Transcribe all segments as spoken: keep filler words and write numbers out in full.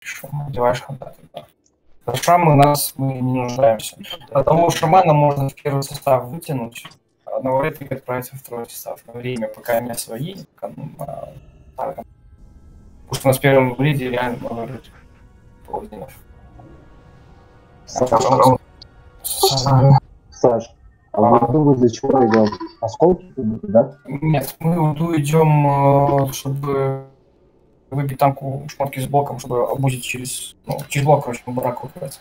Шрам, одеваешь хантаты, да. За шрамы у нас мы не нуждаемся. Потому что шамана можно в первый состав вытянуть, а навалетник отправиться в второй состав на время, пока не свои, пока, ну, а, так. Потому что у нас в первом бриде реально много жить паладинов. Саш, Саш, а в Урду вы для чего идем? Осколки, да? Нет, мы в Урду идем, чтобы выбить танку шмотки с блоком, чтобы обузить через, ну, через блок, короче, барак выкрывается.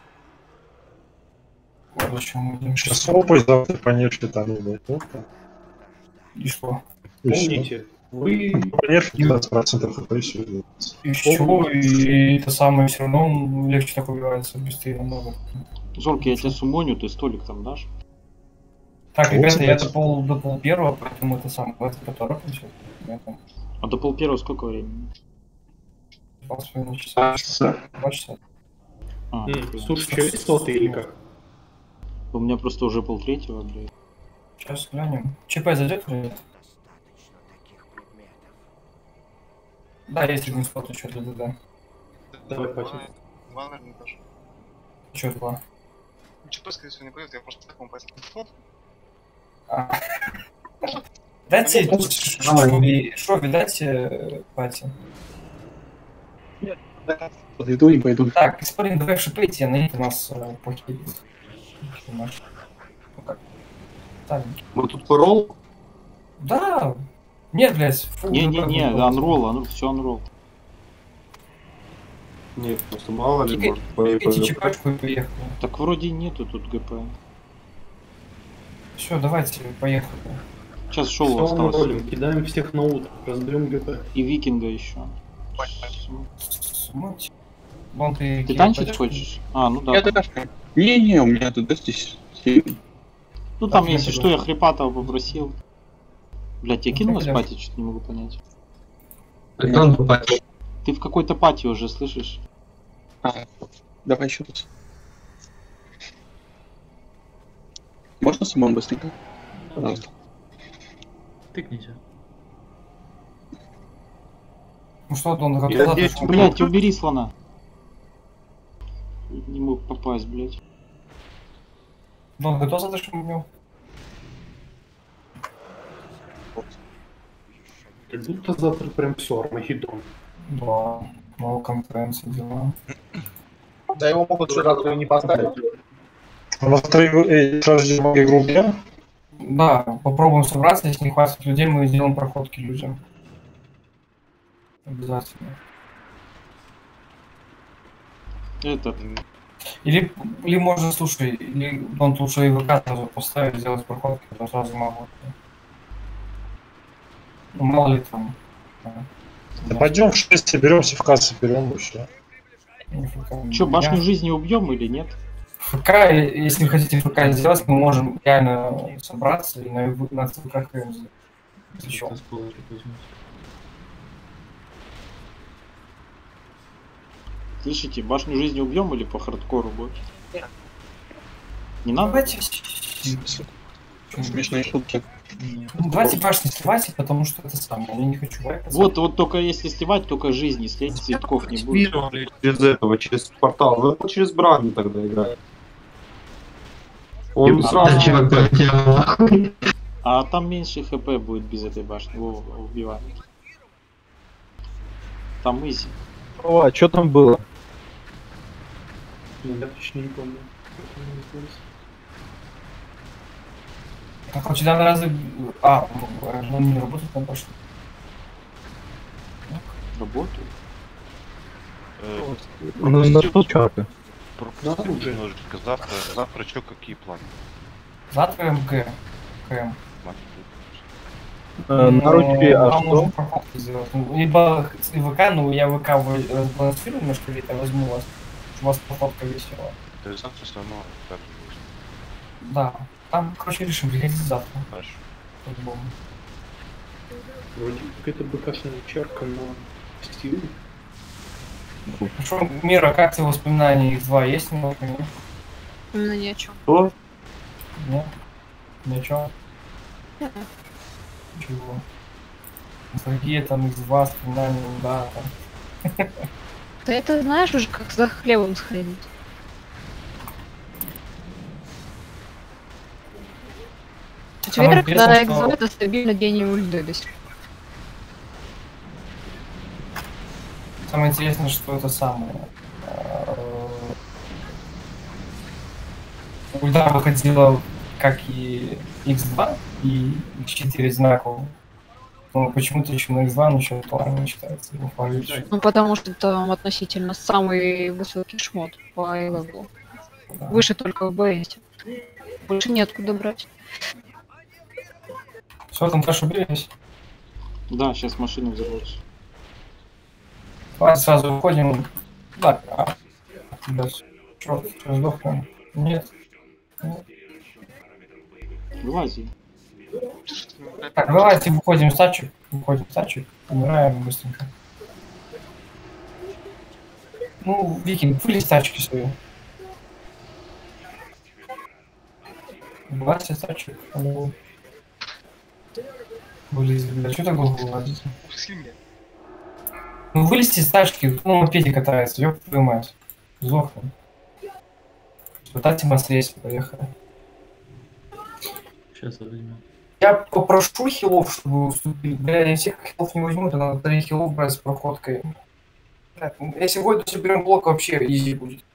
Вот зачем мы идем. Сейчас опой завтра понерфит там, блядь. И что? Помните, вы... Понерфит двадцать процентов хп и все. И все, и это самое все равно легче так убивается, быстрее намного. Зорки, я тебе сумоню, ты столик там дашь? Так, ребята, я до пол, до пол первого, поэтому это самое, это поторопимся. А до пол первого сколько времени? Два часа. Два часа. А, Слушай, что есть слоты или как? у меня просто уже пол третьего, блядь. Сейчас глянем. ЧП зайдет или нет? Да, есть один слот еще для ДД. Давай, Пати. Два, наверное, тоже. Че два? ЧП, скорее всего, не пойдет, я просто так вам поясню. Дайте Шови, дайте Пати. Подойду и пойду. Так, господин, давай шипейте, на них у нас плохие. Мы тут порол? Да. Нет, блядь. Не-не-не, анролл, анролл, все анролл. Нет, просто мало ли, может, Купите чекачку и поехали. Так вроде нету тут ГП. Все, давайте, поехали. Сейчас шоу осталось. Ролим, кидаем всех на ут, раздаем ГП. И викинга еще. Вон ты, ты танчить хочешь? А, ну да. Не-не, у меня тут здесь сильный. Ну там, если что, я Хрипатова попросил. Блять, я кинулась пати, что-то не могу понять. Ты в какой-то пати уже, слышишь? А, давай еще тут. Можно самому быстренько? Пожалуйста. Тыкните. Ну что, он готов? Блять, убери слона. Не мог попасть, блять. Дон, готов за то, что убил? Как будто завтра прям все, Армагеддон. Да, мало конференции дела. Да его могут же завтра не поставить. У нас три сразу же в группе. Да, попробуем собраться, если не хватит людей, мы сделаем проходки людям. Обязательно. Это... Или, или можно, слушай, или он лучше и ВК сразу поставить, сделать проходки, потом сразу могу. Ну, мало ли там. Да пойдем в шесть соберемся, в кассе берем вообще. Че, башню жизни убьем или нет? ФК, если вы хотите ФК сделать, мы можем реально собраться и на, на ЦК сделать. Слышите, башню жизни убьем или по хардкору будет? Не надо? Давайте. Смешные шутки. Ну, давайте башни сливайте, потому что это самое. Я не хочу вайпаться. Вот, вот только если сливать, только жизни слить, цветков не будет. Через этого, через портал. Вы через Брагу тогда играть. Он а, сразу... а там меньше хп будет без этой башни. Во, убиваем. Там изи. О, а что там было? Я точно не помню. Так, у тебя на разы... А, ну не работает там пошли. Работает? Ну, на что чарка? Пропустите немножечко. Завтра, завтра что, какие планы? Завтра МК. КМ. Э, на ручки, а там что? можно проходки сделать. Ну, либо с ВК, ну я ВК разбалансирую немножко, ведь я возьму вас, чтобы у вас проходка весела. То есть завтра все равно так же будет. Да. Там, короче, решим, приходите завтра. Хорошо. По-любому. Вроде как это БКшная чарка на стиле. Что, Мира, как твои воспоминания их два есть немного? Ну ни о чем. Что? Нет? Ни о чем? Чего? Ностальгия там из два воспоминания, да, там. Ты это знаешь уже, как за хлебом сходить. Четверг интересное, на что- экзо это стабильно гений ульды до сих пор. Самое интересное, что это самое. Ульда выходила как и икс два, и икс четыре знаков. Но почему-то еще на икс два ничего плана не считается. Его фалит. Ну потому что там относительно самый высокий шмот по левелу. Да. Выше только в БС. Больше неоткуда брать. Все, там тоже убились. Да, сейчас машина взорвется. Давай сразу уходим. Да, а. Да, черт, что, сдохнем? Нет. Нет. Вылази. Так, давайте выходим с тачек. Выходим с тачек. Умираем быстренько. Ну, Викинг, вылез с тачки свои. Вылазьте с тачек. Алло. Вылез, блядь, что так долго вылазить? Упусти меня. Ну, вылезти с тачки, ну, на мопеде катается, ёб твою мать. Сдохнем. Испытайте мастерство, поехали. Сейчас возьмем. Я попрошу хилов, чтобы вы уступили. Бля, я всех хилов не возьму, то надо три хилов брать с проходкой. Блядь, если войду соберем блок, вообще изи будет.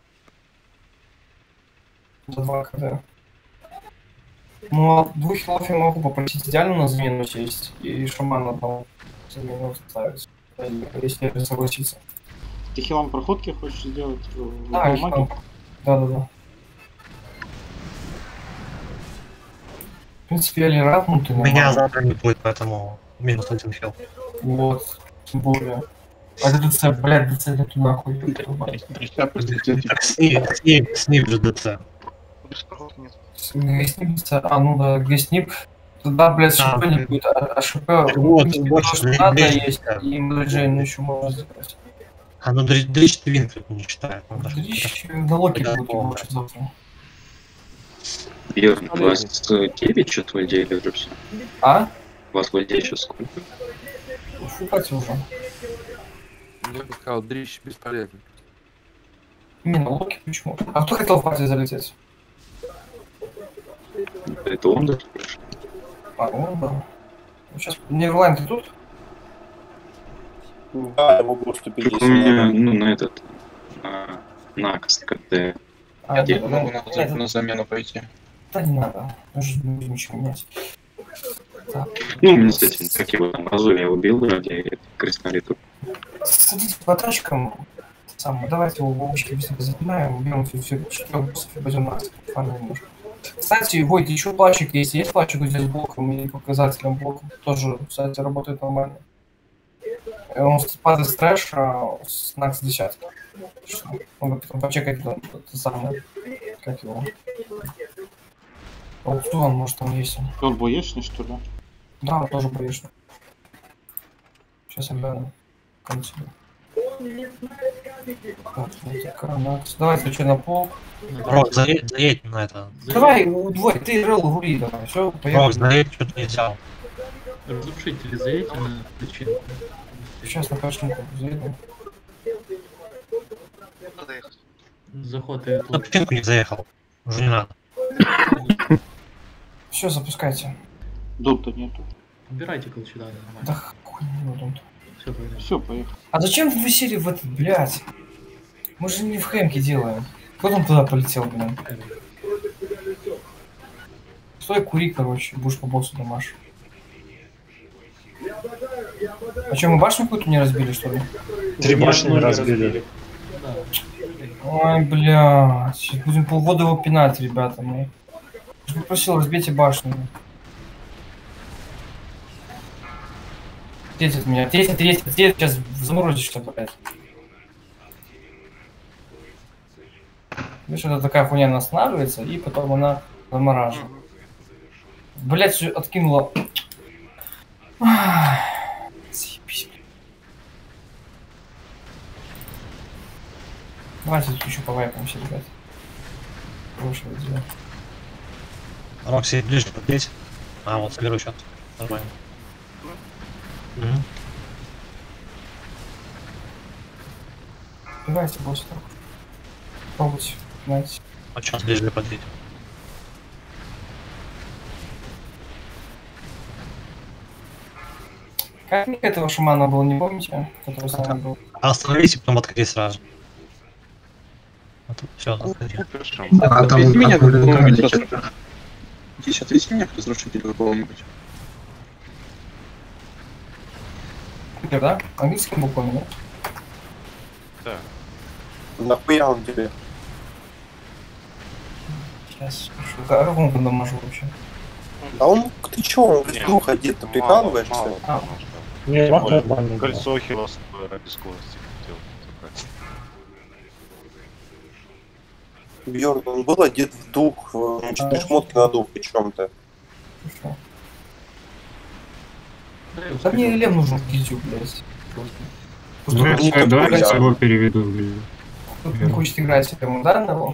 За два КД. Ну, а двух хилов я могу попросить идеально на замену сесть и шаман одного замену ставить, если я согласится. Ты хилам проходки хочешь сделать? в Да, Бумаге? да, да, да. В принципе, я лиратнутый. У меня завтра не будет, поэтому минус один хил. Вот, тем более. А это ДЦ, блядь, ДЦ не туда нахуй. Так, снип же ДЦ. Без проходки нет. Гостиница, а ну да, гостиник. Туда, блядь, А, ШП не будет, а, а ШП вот, в принципе, больше то, что не надо ближе. есть, и младжейн еще можно сделать. А ну дрищ вин не считает. он даже- Дрищ налоги Да, будут да. больше завтра. Бьерн, у вас девять что-то в отделе уже все? А? У вас в отделе сейчас сколько? Фукать уже. Я бы сказал, дрищ бесполезно. Не, налоги почему? А кто хотел в партию залететь? Это он, да? А, ну да. Сейчас, Нерлайн, ты тут? Да, я могу уступить. Только у меня, ну, на этот, на, на КТ. А, Я да, могу да, на, да, на замену пойти. да не надо, даже не будем ничего менять. Так. Ну, мне с этим, как его там, Разу я убил ради крестолиту. Садитесь по тачкам. Сам, давайте его в облачке быстренько запинаем, убьем все, все четырех боссов и пойдем на фармить немножко. Кстати, Войт, еще плачик есть. Есть плачик здесь с блоком и показателем блоком. Тоже, кстати, работает нормально. И он падает с трэша с накс десятки. Надо потом почекать это, это самое. Как его? Аукцион, может, там есть. Он боечный, что ли? Да, он тоже боечный. Сейчас я гляну. В конце. Так, вот такая накс. Давай, включи на пол. Рок, заедь, заедь на это. Давай, удвой, ты рыл рули, давай, все, Рок, поехали. заедь, что-то не взял. Разрушители заедьте на причинку. Сейчас на кашинку заеду. Надо ехать. Заход и На тут. причинку не заехал. Уже не надо. Все, запускайте. Дот-то нету. Убирайте кол сюда, нормально. Да хуй не надо. Все, пойдем. Все, поехали. А зачем вы сели в этот, блядь? Мы же не в хэмке делаем. Кто там туда полетел, блин? Стой, кури, короче, будешь по боссу дамаш. А что, мы башню какую-то не разбили, что ли? Три башни Ни разбили. Да. Ой, блядь. Сейчас будем полгода его пинать, ребята. Мы. Я же попросил, разбейте башню. Ответит меня. Ответит, ответит, ответит. Сейчас заморозишь, что, блядь. Видишь, это такая хуйня останавливается, и потом она замораживает. Блять, все откинула. Ах, заебись, блядь. Давайте тут еще повайпаемся, ребят. Хорошего дела. Рок, сидеть ближе, подбейте. А, вот, соберу счет. Нормально. Мгм. Давайте, босс. Пробуйте, знаете. А что ближе подъедь? Как ник этого шамана был, не помните? Который с нами был? А остановись и потом откати сразу. Все, откати. А там меня какого-нибудь. Здесь отвези меня к разрушителю какого-нибудь. Купер, да? Английским буквами, да? Да. Нахуя он тебе? Сейчас, слушай, как он там нажал вообще? А он, ты чё, он без духа одет, ты прикалываешься? А, Не, нормально. Кольцо хилос ради скорости хотел забрать. Бьерн, он был одет в дух, в четыре шмотки на дух, при чем-то. хорошо. Да мне Лем нужен в гильдию, блядь. Давай, давай я его переведу, блин. Кто не хочет играть с этим ударного?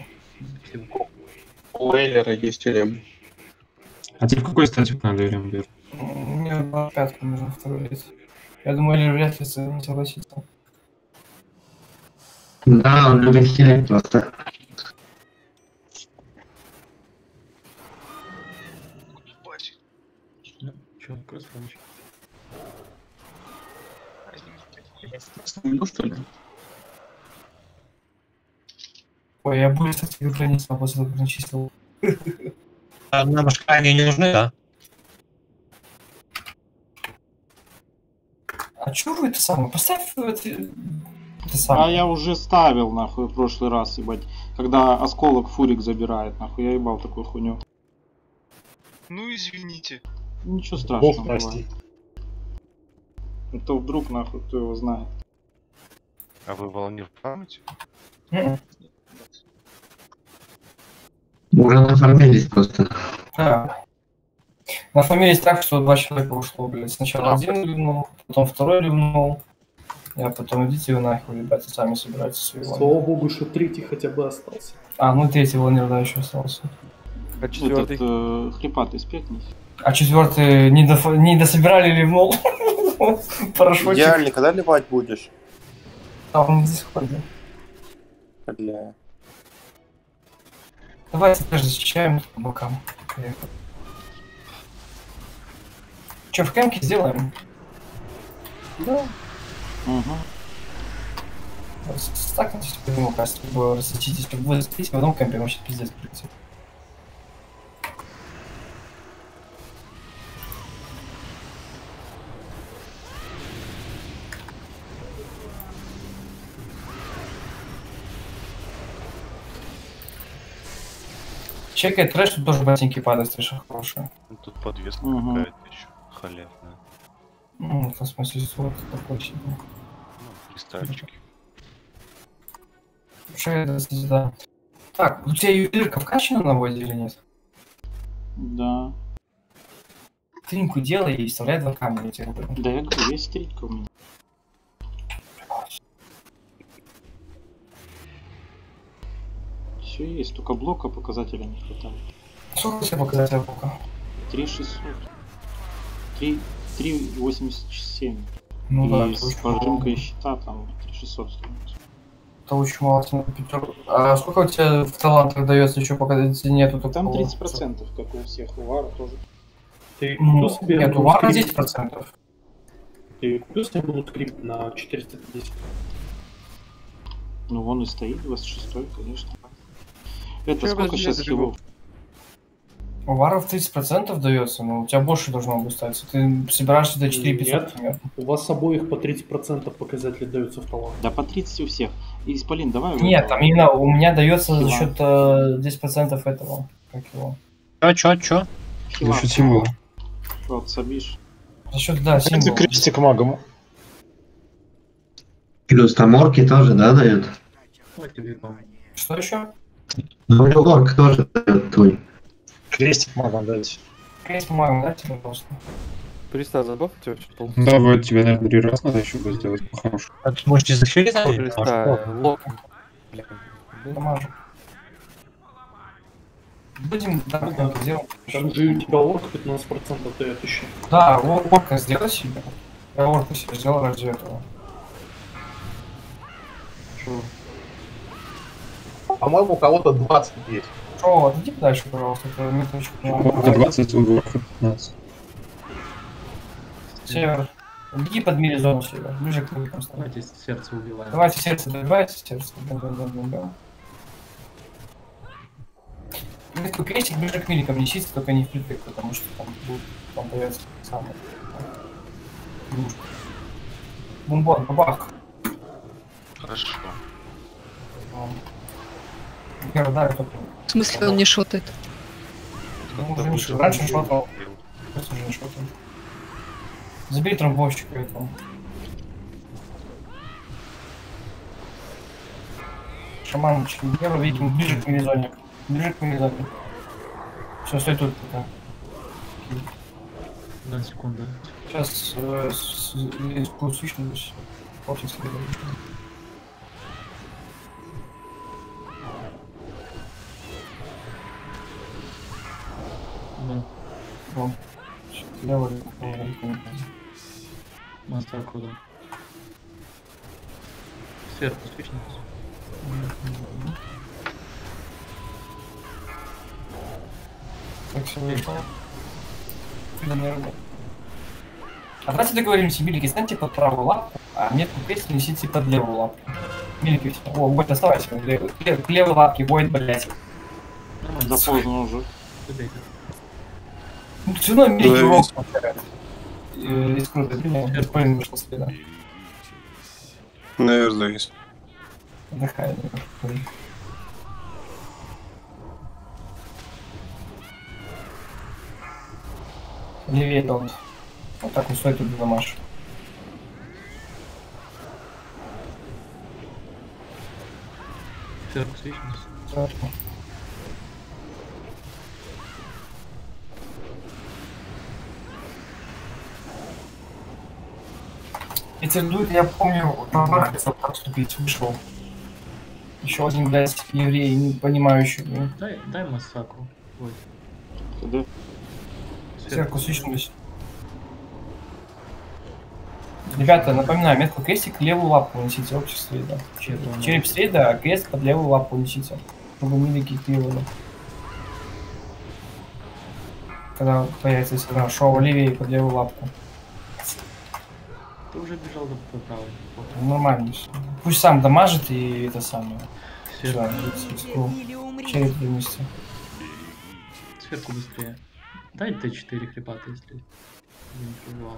У Эйлера есть Элем. А тебе в какой статик надо, Элем, Бер? Мне на пятку нужно второй лет. Я думаю, Элем вряд ли не согласится. Да, он любит хилить просто. Че, как раз получил. Ну что ли? Ой, я буду, кстати, уже не смогу, после того, как начислил. А нам же крайне не нужны, да? А чё вы это самое? Поставь это, это А самое. я уже ставил, нахуй, в прошлый раз, ебать. Когда осколок фурик забирает, нахуй, я ебал такую хуйню. Ну извините. Ничего страшного. Бог прости. бывает. А то вдруг, нахуй, кто его знает. А вы волонтер в памяти? М-м. Уже нафармились просто. Да. Нафамились так, что два человека ушло, блядь. Сначала один ливнул, потом второй ливнул. Я потом идите вы нахуй, ребята, сами собирайте свои волны. Слава богу, что третий хотя бы остался. А, ну третий волнер, да, еще остался. А Этот э, хрипатый спекнись. А четвертый не, доф... не дособирали, ливнул. Порошочек. Идеально, когда ливать будешь? А он не здесь ходит. Бля. Давайте тоже защищаем по бокам. Че, в кемке сделаем? Да. Угу. Стакнитесь по нему, кажется, вы рассечитесь, как вы стоите в одном кемпе, вообще пиздец придется. Чекай трэш, тут тоже ботинки падают, трэша хорошие. Ну, тут подвеска Угу. какая-то еще халявная. Ну, в смысле, вот такой себе. Ну, кристальчики. Шея, да. Так, у тебя ювелирка вкачана на воде или нет? Да. Тринку делай и вставляй два камня, я тебе говорю. Да, я говорю, есть тритка у меня. Все есть, только блока показателя не хватает. Сколько тебе показателя блока? три шестьсот. три восемьдесят семь. Ну и да, с это очень прожимкой мало. щита там три шестьсот стоит. Это очень мало. На пятерку. А сколько у тебя в талантах дается еще показателей нету? Там такого? тридцать процентов, как у всех, у Вара тоже. Ты Ну, купил себе нет, у был Вара скрипт? десять процентов. Ты купил себе был скрипт на четыреста пятьдесят? Ну вон и стоит, двадцать шестой, конечно. Это Чё, сколько подожди, сейчас я забегу. хилов? У Варов тридцать процентов дается, но у тебя больше должно быть ставиться. Ты собираешься до четыре тысячи пятьсот, Нет. примерно. У вас обоих по тридцать процентов показатели даются в талант. Да по тридцать у всех. И Исполин, давай. Нет, там именно у меня дается за Хила. счет э, десять процентов этого. Как его? Чё, чё, чё? Хила. За счет символа. Вот, Сабиш. За счет, да, символа. Крестик магом. Плюс там орки тоже, да, дают? Что еще? Ну, орк тоже дает твой. Крестик магом дать. Крест магом, да, тебе просто? Приста забав у тебя что-то? Да, вот тебе, наверное, три раза надо еще будет сделать по-хорошему. А ты можете захилить? Приста, лок. Дамажу. Будем, да, будем это делать. Там же у тебя орк пятнадцать процентов дает еще. Да, ор- орка сделай себе. Я орка себе сделал ради этого. Что? По-моему, у кого-то двадцать есть. Шо, отойди дальше, пожалуйста. Это меточку. двадцать, у Горха пятнадцать. Север. Беги под мили зону север. Ближе к миликам ставь. Давайте сердце убиваем. Давайте сердце добивайте, сердце. Да, да, да, да. Метку крестик ближе к миликам несите, только не впритык, потому что там будет, там появится самый. Бумбон, бабах. Хорошо. Первый удар, только. В смысле он не шотает? Ну, уже не шотал. Раньше шотал. Сейчас уже не шотал. Забери тромбовщика этого. Шаманочки, Ева, викинг, ближе к милизоне. Ближе к милизоне. Все, стой тут пока. На секунду. Сейчас э, свищнулись. Очень следует. Ну. Вон. Левый. Мастер куда? Сверху свечница. Так, все вышло. А давайте договоримся, Милики, станьте под правую лапку, а метку крестик несите под левую лапку. Милики, все. О, Бойт, оставайся. К левой лапке, Бойт, блядь. Да поздно уже. Ну, все равно Милики урок получает. Из крутой длины, спокойно вышел следа. Наверное, есть. Отдыхай. Левее дом. Вот так вот стоит тут домаш. Сверху свечница. Сверху. Эти дует, я помню, на хотел поступить, вышел. Еще один, блядь, еврей, не понимающий. Блин. Дай, дай массакру. Ой. Куда? Сверху свечнулись. Ребята, напоминаю, метку крестик левую лапку несите, общество среда. Череп, череп среда, а крест под левую лапку несите. Чтобы милики кривили. Когда появится сюда шоу левее под левую лапку. Ты уже бежал до правой. Нормально. Пусть сам дамажит и это самое. Сверху. Череп вместе. Сверху быстрее. Дай Т четыре хрипата, если не пробовал.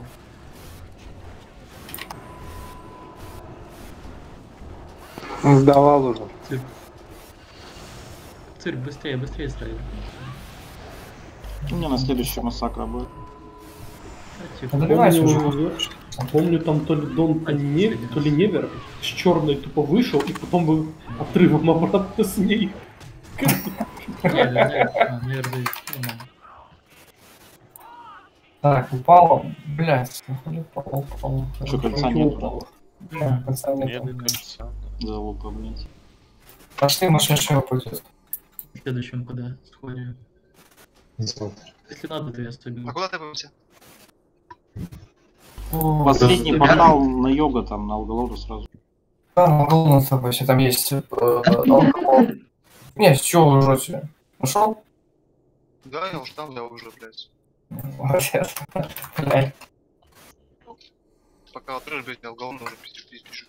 Он сдавал уже. Цирк. Цирк, быстрее, быстрее строил. У меня на следующий массакра будет. Добивайся уже. Ну, помню, там то ли Дон, то ли, не, то ли Невер с черной тупо вышел, и потом был отрывом обратно с ней. Так, упало. Блять, упало, упало. Что, кольца нет? Да, кольца нет. Залупа, блять. Пошли, машина шева пойдет. В следующем куда сходим. Если надо, то я стою. А куда ты пойдемся? Последний портал на йога там, на алголору сразу. Да, на алголору с тобой, если там есть алкоголь. Нет, что вы жжете? Нашел? Да, я уж там, я уже, блядь. Молодец. Блядь. Пока отрыж, блядь, алголор уже пишет.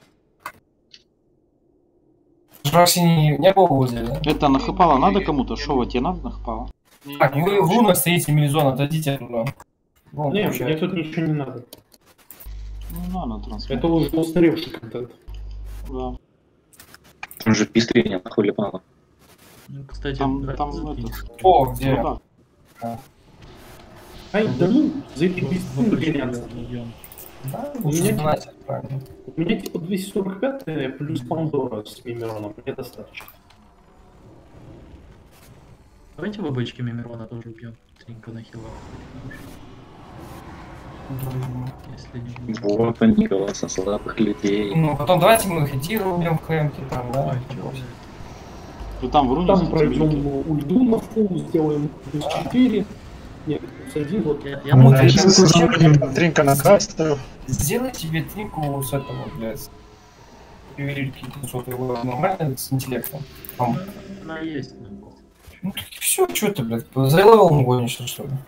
Жрачи не, не было возле. Это нахапало надо кому-то? Шоу, тебе надо нахапало? Так, вы в лунах стоите, Мелизон, отойдите оттуда. Вон, не, получается. мне тут ничего не надо. Ну, надо трансфер. Это уже устаревший контент. Да. Он же пестрее, нахуй мало. Ну, кстати, там, да, там закинь. это... О, где? Ну, да. Ай, да ну, за эти бесстыдные. Да, у меня, знать, правильно. У меня типа двести сорок пять плюс Пандора с Мимироном, мне достаточно. Давайте в обычке Мимирона тоже убьем. Тринка на хила. Если не будет. Вот он Николаса, слабых людей. Ну, потом давайте мы хедиру убьем хэмки там, да? Ну там в руне... Там пройдем ульду на фул, сделаем плюс четыре. Нет, плюс один, вот я... я Ну, могу... сейчас тринка на красную. Сделай себе тринку с этого, блядь. Ювелирки пятьсот, его нормально с интеллектом. Там Она есть. Ну так все, что ты, блядь, за левел гонишь, что ли?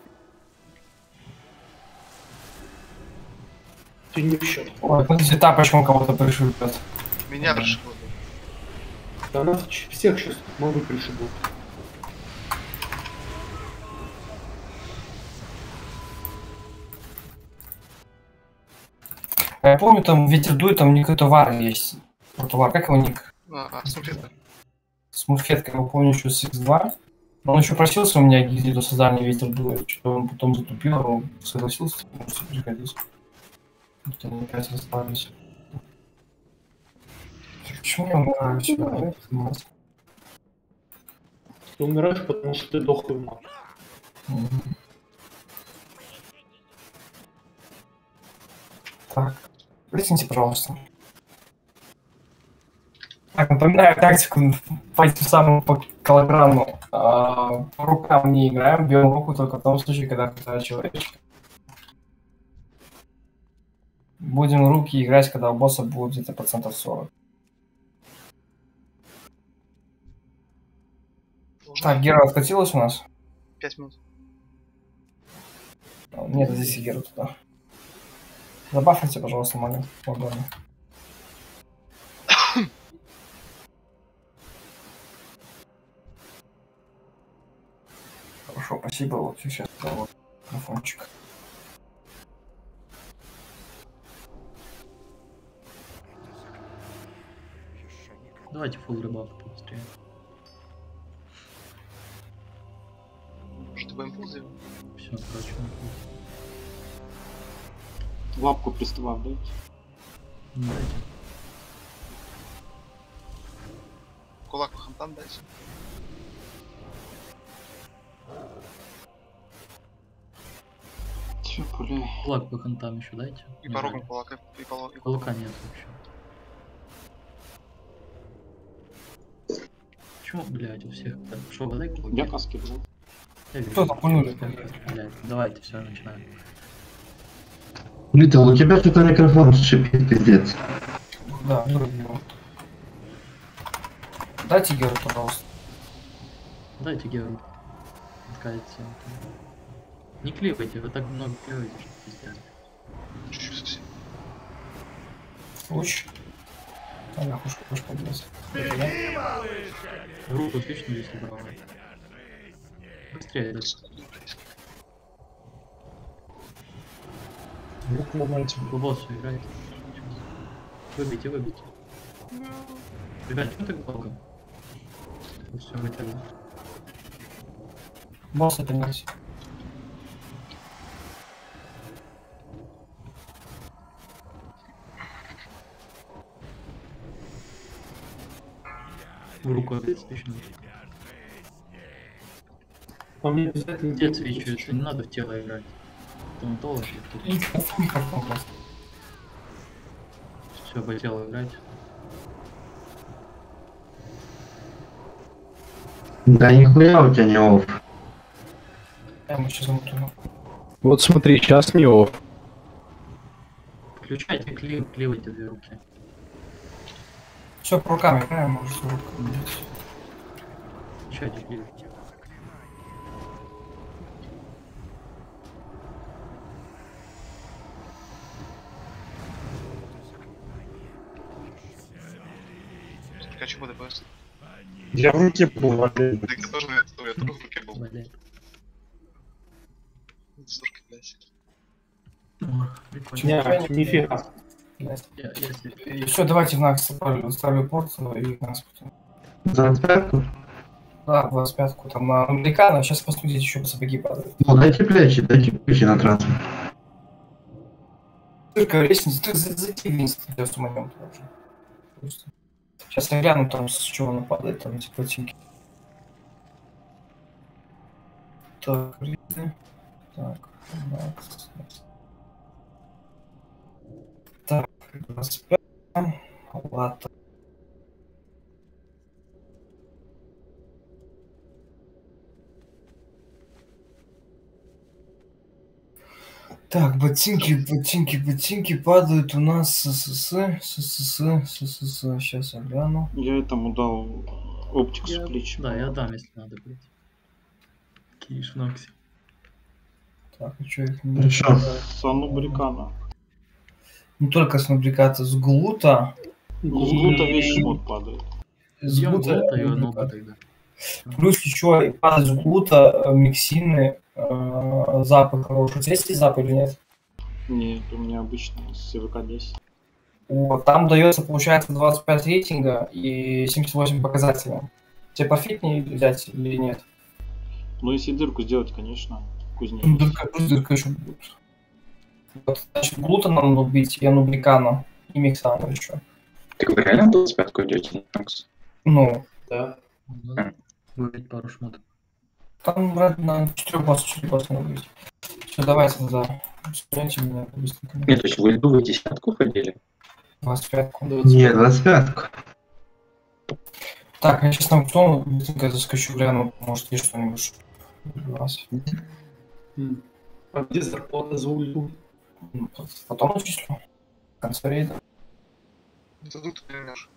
Ты не в счет. Ой, смотрите, тапочком кого-то пришибет. Меня пришибло. Да нас ч- всех сейчас могу пришибут. А я помню, там ветер дует, там ник товар есть. Товар, как его ник? А, а, смотри-то. С мушкеткой, я помню, еще с икс два. Но он еще просился у меня гильдии до создания ветер дует. Что он потом затупил, он согласился, может приходить. Это не опять расстались. Почему я умираю сюда? Ты умираешь, потому что ты дохлый маг. Так, присните, пожалуйста. Так, напоминаю тактику по этим самым по килограмму. А, по рукам не играем, берем руку только в том случае, когда кто-то человечек. Будем руки играть, когда у босса будет где-то процентов сорок. Так, Гера откатилась у нас? Пять минут. Нет, здесь и Гера туда. Забафайте, пожалуйста, Маля. Ладно. Хорошо, спасибо. Вот сейчас вот, микрофончик. Давайте фулл рыбалку побыстрее. Что будем пул сделать? Все, короче. Лапку приставав дайте. Дайте. Кулак по хантам дайте. Че, пуляй. Кулак по хантам еще дайте. И по рогам кулака, и по логику. Кулака нет вообще. Почему, блядь, у всех так? Шо, дай кулаки? Я каски взял. Кто там пульнули? Блядь, давайте, все, начинаем. Литл, у тебя что-то микрофон шипит, пиздец. Да, вроде его. Дайте Геру, пожалуйста. Дайте Геру. Откатится. Не клевайте, вы так много клеваете, что пиздец. Чуть-чуть совсем. Луч. А нахуй шкушка, блядь. Руку отлично здесь убрал. Быстрее, да. Руку ломайте. По боссу играйте. Выбейте, выбейте. Ребят, что так долго? Все, вытягивай. Босса принять. В руку опять отлично. По мне обязательно Где свечу, если не надо в тело играть. Стоматолог и тут. Все, по телу играть. Да нихуя у тебя не офф. Я ему сейчас замутую. Вот смотри, сейчас не офф. Включайте клив, кливайте две руки. Все, по рукам играем, может, с руками. Включайте клив. Прикачу БДПС. Я в руке был, Да ты тоже на это, я тоже в руке был. Блядь. Слушай, блядь. Не, нифига. Я, если... И все, давайте в нас ставлю, ставлю порцию и в нас потом. двадцать пятку? Да, двадцать пятку, там на американо, сейчас посмотрите, еще сапоги падают. Ну дайте плечи, дайте плечи на транспорт. Только лестница, ты зайди вниз, я с момент уже. Сейчас я гляну, там с чего она падает, там эти плотинки. Так, так, так, двадцать пять, ладно. Так, ботинки, ботинки, ботинки падают у нас с с с с с с с с. Сейчас я гляну. Я этому дал Оптик Я- с плеч. Да, я дам, если надо, блядь. Киш, Нокси. Так, а что их Ну что? Санубрикана. Не только с нубриката, с глута. С глута весь шмот падает. С Бьем глута, глута и нубрикат. ногу тогда. Плюс еще и падает с глута, э, миксины, э, запах хороший. У тебя есть запах или нет? Нет, у меня обычно с СВК десять. Вот, там дается, получается, двадцать пять рейтинга и семьдесят восемь показателей. Тебе профитнее взять или нет? Ну, если дырку сделать, конечно, кузнец. Ну, дырка, плюс дырка еще будет. Вот, значит, глута нам надо убить, и нубрикана, и миксана еще. Так вы реально двадцать пятку идете? Ну, Да. Надо выбить пару шмоток. там, брат, на четыре босса, четыре босса надо убить. Все, давайте тогда. Смотрите меня быстренько. Нет, то есть вы в десятку ходили? двадцать пятку. Нет, двадцать пятку. Так, я сейчас на аукцион быстренько заскочу, гляну, может есть что-нибудь у вас. М. А где зарплата за ульту? Ну, потом начислю. В конце рейда. Дадут пример.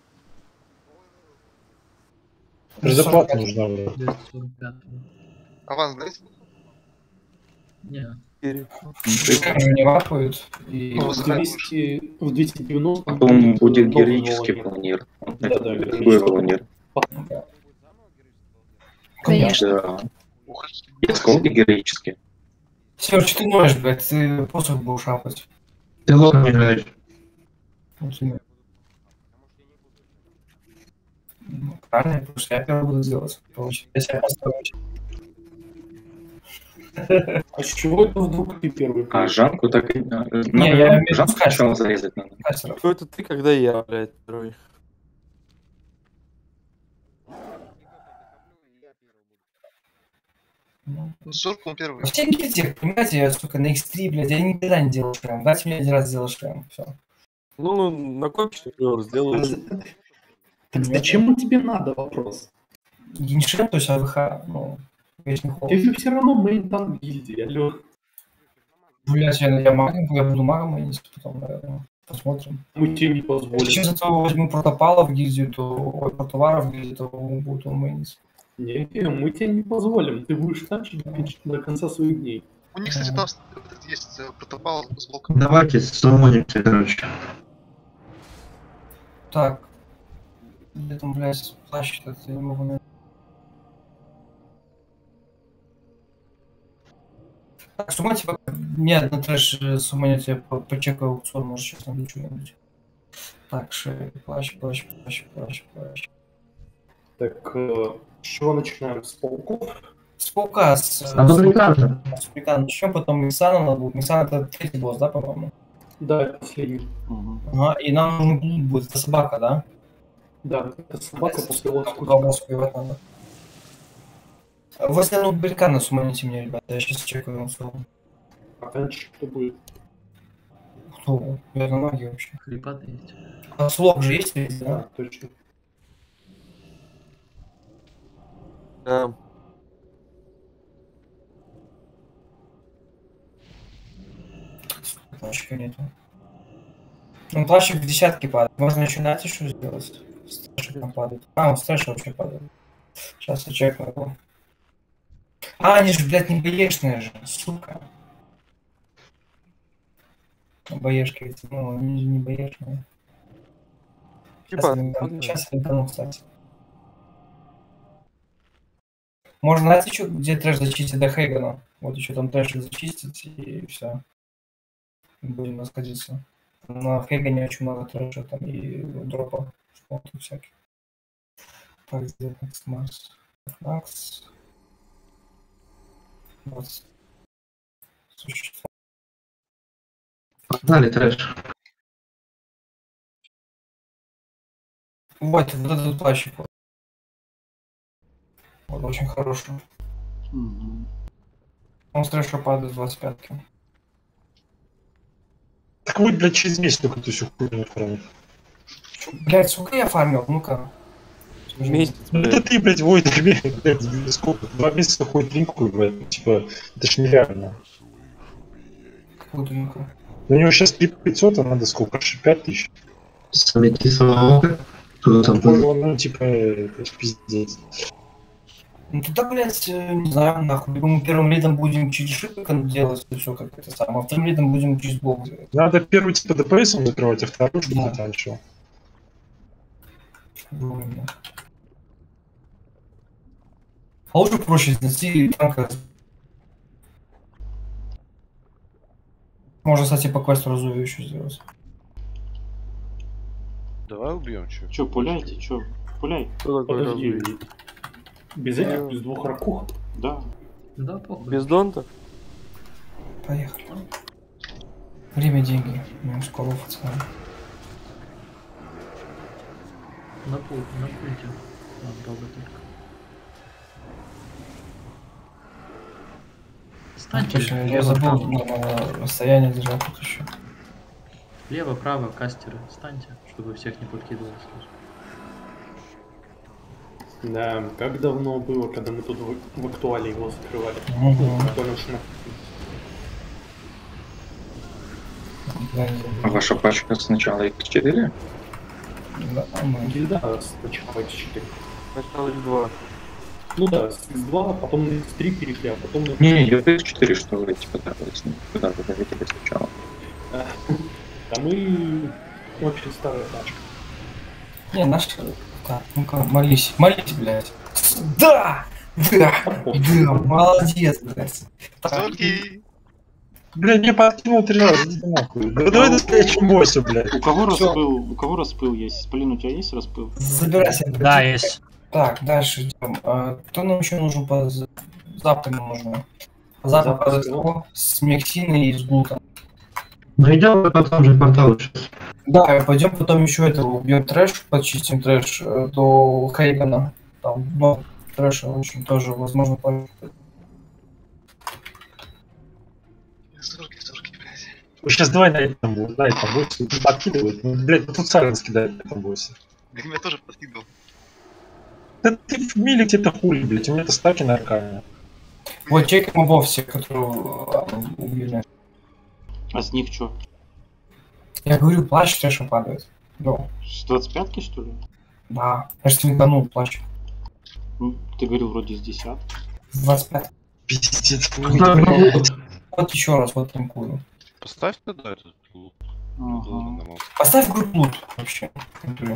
Зарплата нужна была. двести сорок пять. Аванс дайте? Не. Не вапают. И... Ну, В двести, в двести девяносто. Потом будет новый героический волонтер. планир. Да, да, Другой героический. планир. Конечно. Да. Я сказал, героический. Серж, ты можешь, блядь, ты посох будешь шапать. Ты лох не играешь. Вот именно. Ну, правильно, потому что я первый буду делать. Получится, я себя поставлю. А с чего это вдруг ты первый? А Жанку так и... Не, я имею в виду Жанку скачку. сначала зарезать надо. Кассеров. Что это ты, когда я, блядь, второй? Ну, Ну, сорок он первый. во всех гильдиях, понимаете, я, сука, на икс три, блядь, я никогда не делал шлем. Дайте мне один раз сделал шлем, все. Ну, на копчик, например, сделаю. Так зачем он тебе надо, вопрос? Геншин, то есть АВХ, ну, вечный холод. Ты же все равно мейн там гильдии, алло. Блять, я, я магом, я буду магом и потом, наверное, посмотрим. Мы тебе не Если позволим. сейчас этого возьму протопала в гильдию, то, ой, протоваров в гильдию, то будет он мейнис. Не, не, мы тебе не позволим. Ты будешь танчить до конца своих дней. У них, кстати, там есть э, протопал с блоком. Давайте суммонимся, короче. Так. Где там, блядь, плащ, это я не могу найти. Так, суммайте, пока... Нет, на трэш суммайте, я по- почекаю аукцион, может сейчас найду что-нибудь. Так, шея, плащ, плащ, плащ, плащ, плащ. Так, э, с чего начинаем? С пауков? С паука, с... А то прикажем. С паука начнем, потом Миксана надо будет. Миксан это третий босс, да, по-моему? Да, это последний. Ага, и нам нужен блуд будет, это собака, да? Да, это собака после лодки. Пока босс убивать надо. Вы остального белькана сумманите мне, ребята, я сейчас чекаю аукцион. А раньше что будет? Кто? Я на магии вообще. Хрипаты есть. А слог же есть ведь, Да, да? точно. Да. Плащика нету. Ну, плащик в десятки падает. Можно еще знаете, что сделать? Стрэшик там падает. А, он стрэш вообще падает. Сейчас я чекаю его. А, они же, блядь, не боешные же, сука. Боешки эти, ну, они же не боешные. Типа, Сейчас я гляну, кстати. Можно, знаете, что, где трэш зачистить до Хейгана? Вот еще там трэшик зачистить и все. Будем расходиться. На Хейгане очень много трэша там и дропа, шмотов всяких. Так, где Макс Марс? Макс. Вот. Существо. Погнали, трэш. Вот, вот этот плащик. Вот, вот очень хороший. Он с трэша падает с двадцать пятки. Так вот, блядь, через месяц только ты всю хуйню отправил. Блять, сколько я фармил? Ну-ка. Месяц, Ну это ты, блядь, войд, блядь, сколько? Два месяца ходит линку, блядь, типа, это ж нереально. Какую линку? У него сейчас три пятьсот, а надо сколько? пять тысяч. Смети своего. Ну, типа, это пиздец. Ну тогда, блядь, не знаю, нахуй. Либо мы первым рейдом будем чуть шибко делать, и все как это самое, а вторым рейдом будем чуть блок делать. Надо первый типа ДПСом закрывать, а второй чтобы Да. заканчивал. А лучше проще снести танка. Можно, кстати, по квесту разувию еще сделать. Давай убьем, чё? Чё, пуляйте, чё? Пуляй. Подожди, без этих, без двух ракух? Да. Да, похуй. Без донта? Поехали. Время, деньги. Минус коров, пацаны. На пул, на пульте. Ладно, долго только. Встаньте. Точно, я лево, забыл право. на расстояние держать тут еще. Лево, право, кастеры. Встаньте, чтобы всех не подкидывалось. Да, как давно было, когда мы тут в, в актуале его закрывали. Угу. Кто наш на- А ваша пачка сначала икс четыре? Да, мы. Гильда сначала икс четыре. Сначала икс два. Ну да, с икс два, потом на икс три перешли, а потом на икс Не, не, икс четыре, что вы типа так вот с ним. Куда вы долетели сначала? А мы очень старая тачка. Не, наш... Так, ну-ка, молись. Молись, блядь. Да! Да! Да, молодец, блядь. Зоркий! Бля, не подкинул три раза, иди нахуй. Да давай на следующем боссе, блядь. У кого Всё. распыл? У кого распыл есть? Сплин, у тебя есть распыл? Забирайся. Да, есть. Так, дальше идем. А, кто нам еще нужен по з- западу нужно? Запад по ЗСО с Мексиной и с Гултом. Ну идем потом же портал сейчас. Да, и пойдем потом еще этого убьем трэш, почистим трэш э, до Хейгана. Там много трэша очень тоже возможно. по- Зоркий, зоркий, блядь. Вы сейчас давай на этом боссе, на этом боссе подкидывает. Ну, блядь, ну тут Сайленс кидает на этом боссе. Я меня тоже подкидывал. Да ты в миле где-то хули, блядь, у меня-то стаки на руками. Вот чекаем мобов все, которые а, убили. А с них что? Я говорю, плащ трэша падает. Ну, С двадцать пятки, что ли? да. Я же твинканул плащ. Ну, ты говорил вроде с десятки. С двадцать пять. Пиздец. Вот еще раз, вот твинкую. Поставь тогда этот лут. Ага. Поставь группу лут вообще. Блин.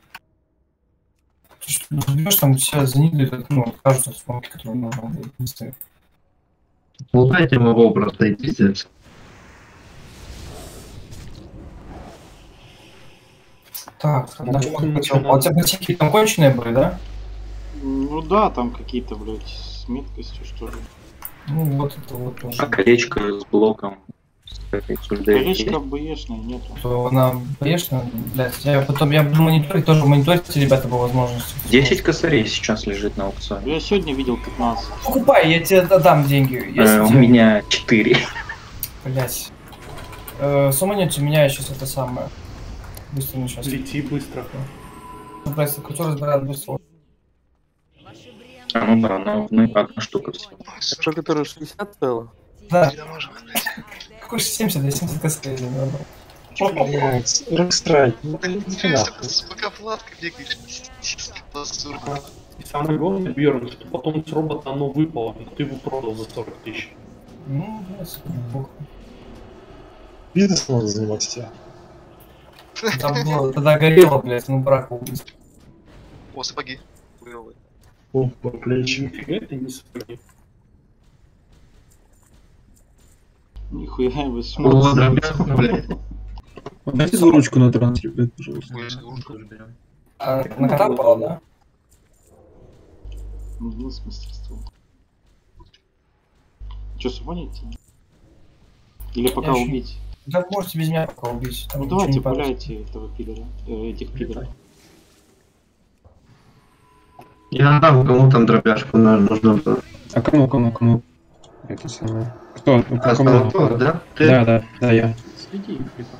Ты что, разберешь там все занидли, ну, кажутся вспомки, которые нужно будет быстрее. Лутайте моего просто и пиздец. Так, Ну, на как что мы хотел? А у начинаем? тебя ботинки там конченые были, да? Ну да, там какие-то, блядь, с меткостью, что ли. Ну вот это вот тоже. А колечко с блоком. С этой сульдой. Колечко БЕшное нету. То она, конечно, блядь, я потом, я буду мониторить, тоже мониторить, ребята, по возможности. десять косарей сейчас лежит на аукционе. Я сегодня видел пятнадцать. Покупай, я тебе отдам деньги. Если Э, у тебе- меня четыре. Блять. Э, суманете, у меня сейчас это самое. Быстро не сейчас. Лети быстро. Просто который разбирает быстро. А, ну да, ну, ну одна штука всего. Что, который шестьдесят стоило? Да. Передамажим, блядь. Какой же семьдесят, я семьдесят косарей не надо. Рокстрайк. Ну Да ты не иди интересно, нахуй. с БК-флаткой бегаешь. Зоркий. И самое главное, Бьерн, что потом с робота оно выпало, но ты его продал за сорок тысяч. Ну, блядь, бог. Бизнесом надо заниматься. Там было, тогда горело, блядь, ну брак убить. О, сапоги. Хуёвые. О, по плечи. Нифига это не сапоги. Нихуя его О, смотрит. дробяк, блядь. Дайте за ручку на трансфер, блядь, пожалуйста. Хуй, ручку. Тоже берем. А на кота было, да? Ну, с мастерством. Че, суманите? Или пока Я ещё- убить? Да можете без меня пока убить. Там Ну ничего давайте не понравится. пуляйте этого пидора. э, этих пидоров. Я отдам кому там дробяшку, наверное, нужно было. А кому, кому, кому? Это самое. Кто? Ну, А, кому? Станислав, да? Ты? Да, да, да, я. Следи, Флиппер.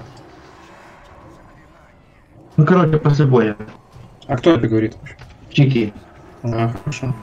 Ну, короче, после боя. А кто это говорит? Чики. А, хорошо.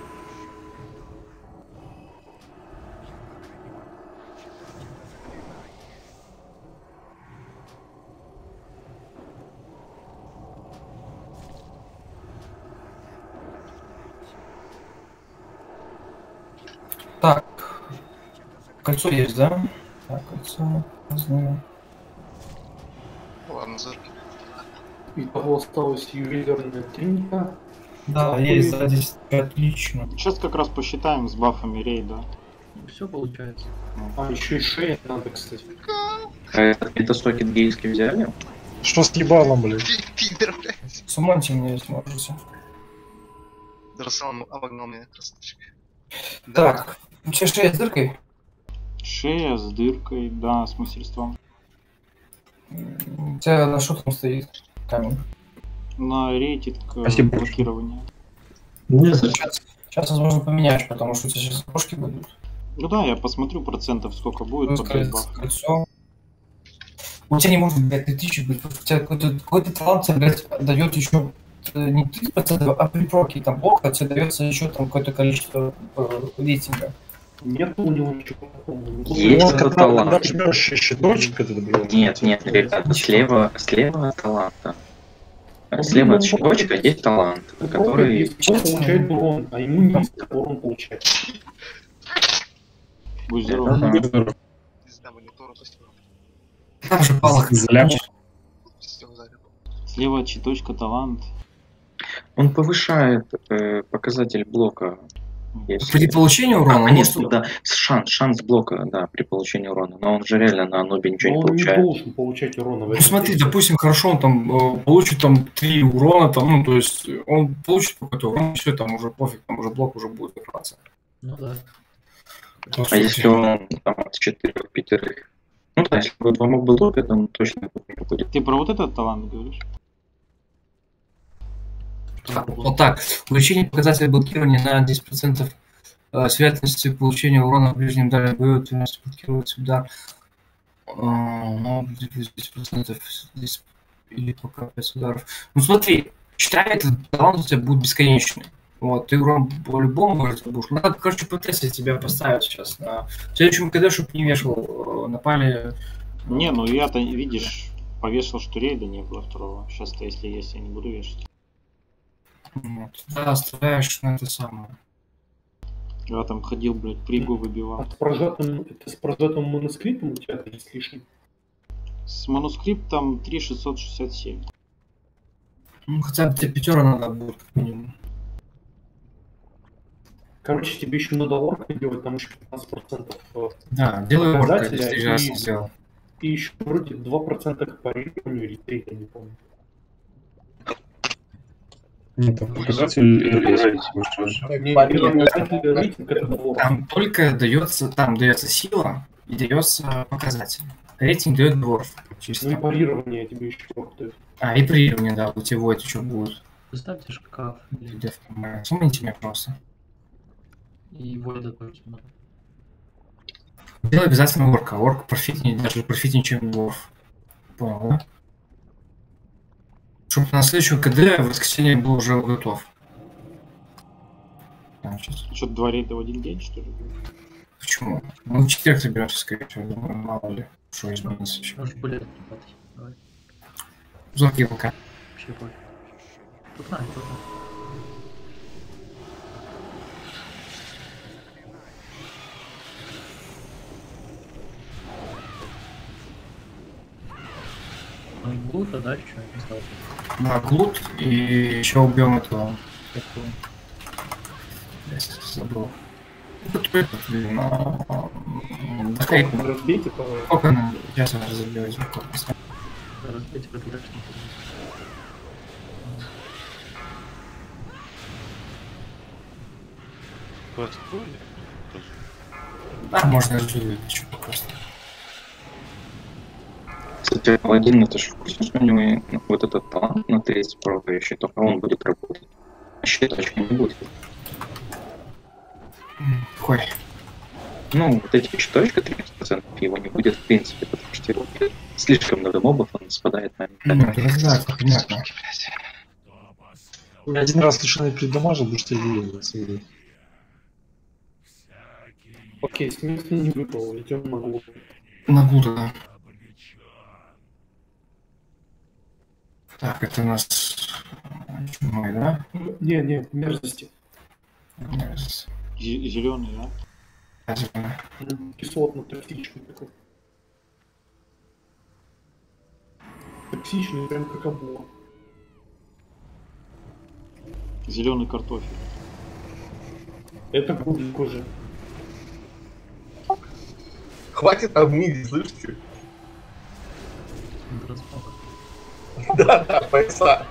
Так. Кольцо есть, да? Так, кольцо. Возьмем. Ладно, зорки. Итого осталась ювелирная тринка. Да, есть за десять. Отлично. Сейчас как раз посчитаем с бафами рейда. Все получается. А еще и шея надо, кстати. А этот метасокет гейский взяли? Что с ебалом, блин? Пидор, блядь. Сумоньте меня, если можете. Дарсалом обогнал меня, красавчик. Так, у тебя шея с дыркой? Шея с дыркой, да, с мастерством. У тебя на что там стоит камень? На рейтинг Спасибо. блокирования. Сейчас, сейчас, возможно, поменяешь, потому что у тебя сейчас кошки будут. Ну да, я посмотрю процентов, сколько будет по пять баф. Кольцо. У тебя не может, блядь, три тысячи быть, потому что у тебя какой-то какой талант тебе, блядь, дает еще не тридцать процентов, а при проке там блок, а тебе дается еще там какое-то количество э, рейтинга. Нет у него ничего такого. Есть Когда талант. нажмешь щиточек этот, блин. Нет, нет, ребята, слева, слева от таланта. Слева от щиточка есть талант, который... Он получает урон, а ему не урон получает. Будь здоров. Пизда монитора, спасибо. Там же палок. Слева от щиточка талант. Он повышает э, показатель блока. Если... При получении урона? А, конечно, да, шанс, шанс блока, да, при получении урона. Но он же реально на анубе ничего Но не он получает. не должен получать урона. Ну смотри, допустим, хорошо, он там э, получит там три урона, там, ну, то есть он получит какой-то урон, все, там уже пофиг, там уже блок уже будет играться. Ну да. То, А если он там от четырех пятерых? Ну да, если бы два мог бы лопить, то он точно не будет. Ты про вот этот талант говоришь? Вот так. Увеличение показателя блокирования на десять процентов э, с вероятностью получения урона в ближнем дальнем бою, блокировать удар. Э, ну, десять процентов здесь или пока пять ударов. Ну смотри, считай, этот талант у тебя будет бесконечный. Вот, ты урон по-любому может будешь. Надо, короче, потестить тебя поставить сейчас. На... В следующем КД, чтобы не вешал, напали. Не, ну я-то, видишь, повешал, что рейда не было второго. Сейчас-то, если есть, я не буду вешать. Вот. Да, оставляешь на это самое. Я там ходил, блядь, пригу выбивал. А с прожатым, это с прожатым манускриптом у тебя есть лишний? С манускриптом три шестьсот шестьдесят семь. Ну, хотя бы тебе пятера надо будет, как минимум. Короче, тебе еще надо орка делать, там еще пятнадцать процентов. Да, делай орка, показателя, если и, раз не сделал. и еще вроде два процента к парированию или три, я не помню. Нет, там показатель рейтинг это двор. Там только дается, там дается сила и дается показатель. Рейтинг дает дворф. Чисто. Ну и парирование тебе еще орк дает. А, и парирование, да, у тебя вот еще будет. Поставьте шкаф. Сумните меня просто. И войда тоже надо. Делай обязательно орка. Орк профитнее, даже профитнее, чем дворф. Понял, да? Чтобы на следующем КД в воскресенье был уже готов. Что, два рейда в один день, что ли? Почему? Мы в четверг соберемся, скорее всего, думаю, мало ли, что изменится еще. Может, более припадки. Давай. Зоркий пока. Вообще пофиг. Тут надо, тут надо. Глут, а дальше не стал. Да, глут, и еще убьем этого. Какого? Я забыл. Который на... Разбейте, пожалуйста. Сколько нам? Сейчас я разобью. Разбейте, как дальше не будет. Да, можно разживить, что просто. Кстати, паладин, это же в курсе, что у него ну, вот этот талант на тридцать прогающий, только он будет работать. А щиточка не будет. Какой? Ну, вот эти щиточка тридцать процентов его не будет в принципе, потому что его слишком много мобов, он спадает на Ну, да, понятно. Я один раз совершенно передамажил, потому что я видел. Окей, смерть не выпал, идем на глубь. На глута, да. Так, это у нас чумой, да? Не, не, мерзости. Мерзость. Зеленый, да? Кислотно-токсичный такой. Токсичный, прям как обор. Зеленый картофель. Это гуглик уже. Хватит там миди, слышите? Да-да, пояса.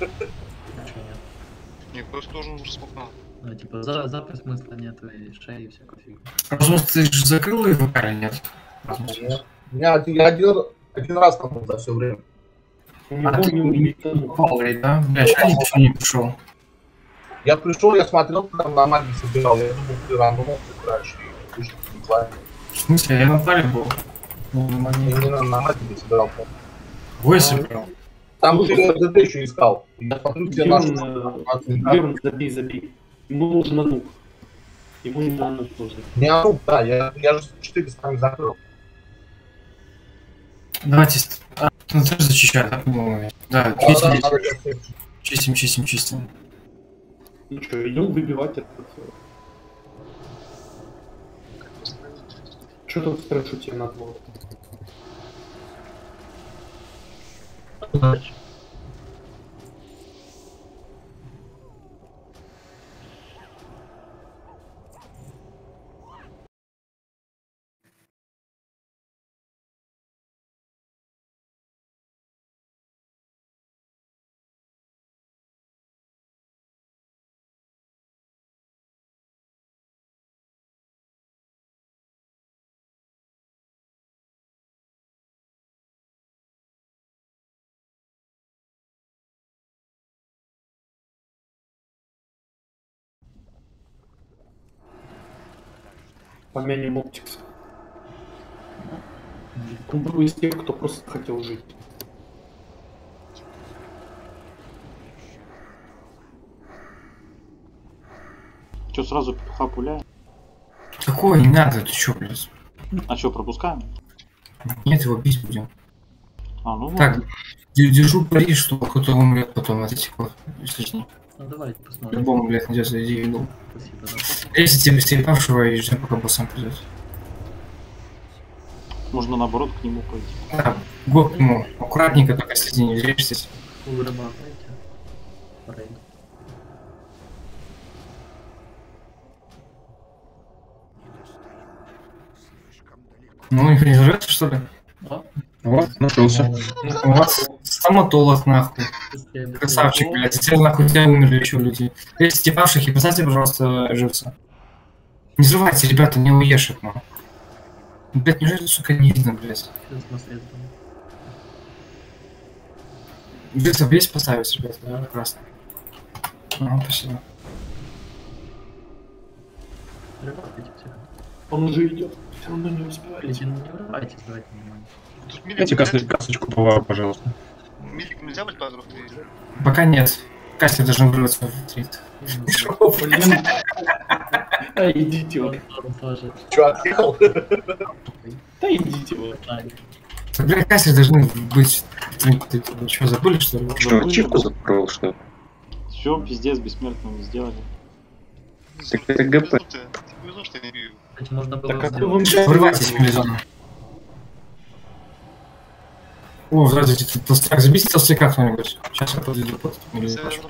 Не, просто тоже уже распознал. Ну, типа, за, запах смысла нет, и шеи и всякую фигню. Разумс, ты же закрыл его или нет? Нет. Я один, я один, один раз там за все время. А ты не попал, да? Бля, я ничего не пришел. Я пришел, я смотрел, там на магии собирал. Я думал, ты рандомов собираешь и вышел не знаю. В смысле, я на паре был? Я не на, на магии собирал. Вы собирал? Там ты ДД еще искал. Я смотрю, где наш... Верн, забей, забей. Ему нужен анук. Ему не на анук нужен. Не анук, да, я, я же четыре с вами закрыл. Давайте... А, ну тоже зачищай, да, по-моему? Да, Да, чистим, да, чистим, чистим, чистим. Ну что, идем выбивать этот... Что тут спрашиваю тебе на двор? Удачи. Помянем Оптикса. Он был из тех, кто просто хотел жить. Че, сразу петуха пуляем? Такое не надо, ты чё, блядь? А что, пропускаем? Нет, его бить будем. А, ну так, ладно. держу пари, что кто-то умрет потом от этих вот лишних. Ну давайте посмотрим. Любому, блядь, найдется идея, ну. Спасибо, да. Если тебе стрелявшего и ждем, пока боссам придет. Можно наоборот к нему пойти. Да, год к нему. Аккуратненько, только если не врежетесь. Вырабатывайте. Рейд. Ну, их не жрет, что ли? Да. Вот, нашелся. У вас стоматолог, нахуй. Красавчик, блядь. Теперь нахуй тебя умерли еще люди. Если степавших, и поставьте, пожалуйста, живца. Не взрывайте, ребята, не уешет, ну. Блядь, неужели, сука, не видно, блядь? Живца есть поставить, ребята? Да, прекрасно. Ага, спасибо. Он уже идет. Все равно не успеваете. Не врывайтесь, давайте внимание. Дайте касочку, касочку повара, пожалуйста. Мифик нельзя быть падров? Пока нет. Кастер должен вырваться в трид. А идите вот. Че, отъехал? Да идите вот. Бля, кастер должны быть... Ты что, забыли, что ли? Что, ачивку закрыл, что ли? Все, пиздец, бессмертного не сделали. Так это ГП. Повезло, что я не бью. Можно было Так как сделать. вы вам... Врывайтесь в мелизону. О, здравствуйте, тут толстяк, забейте толстяка кто-нибудь. Сейчас я подойду под мелизону.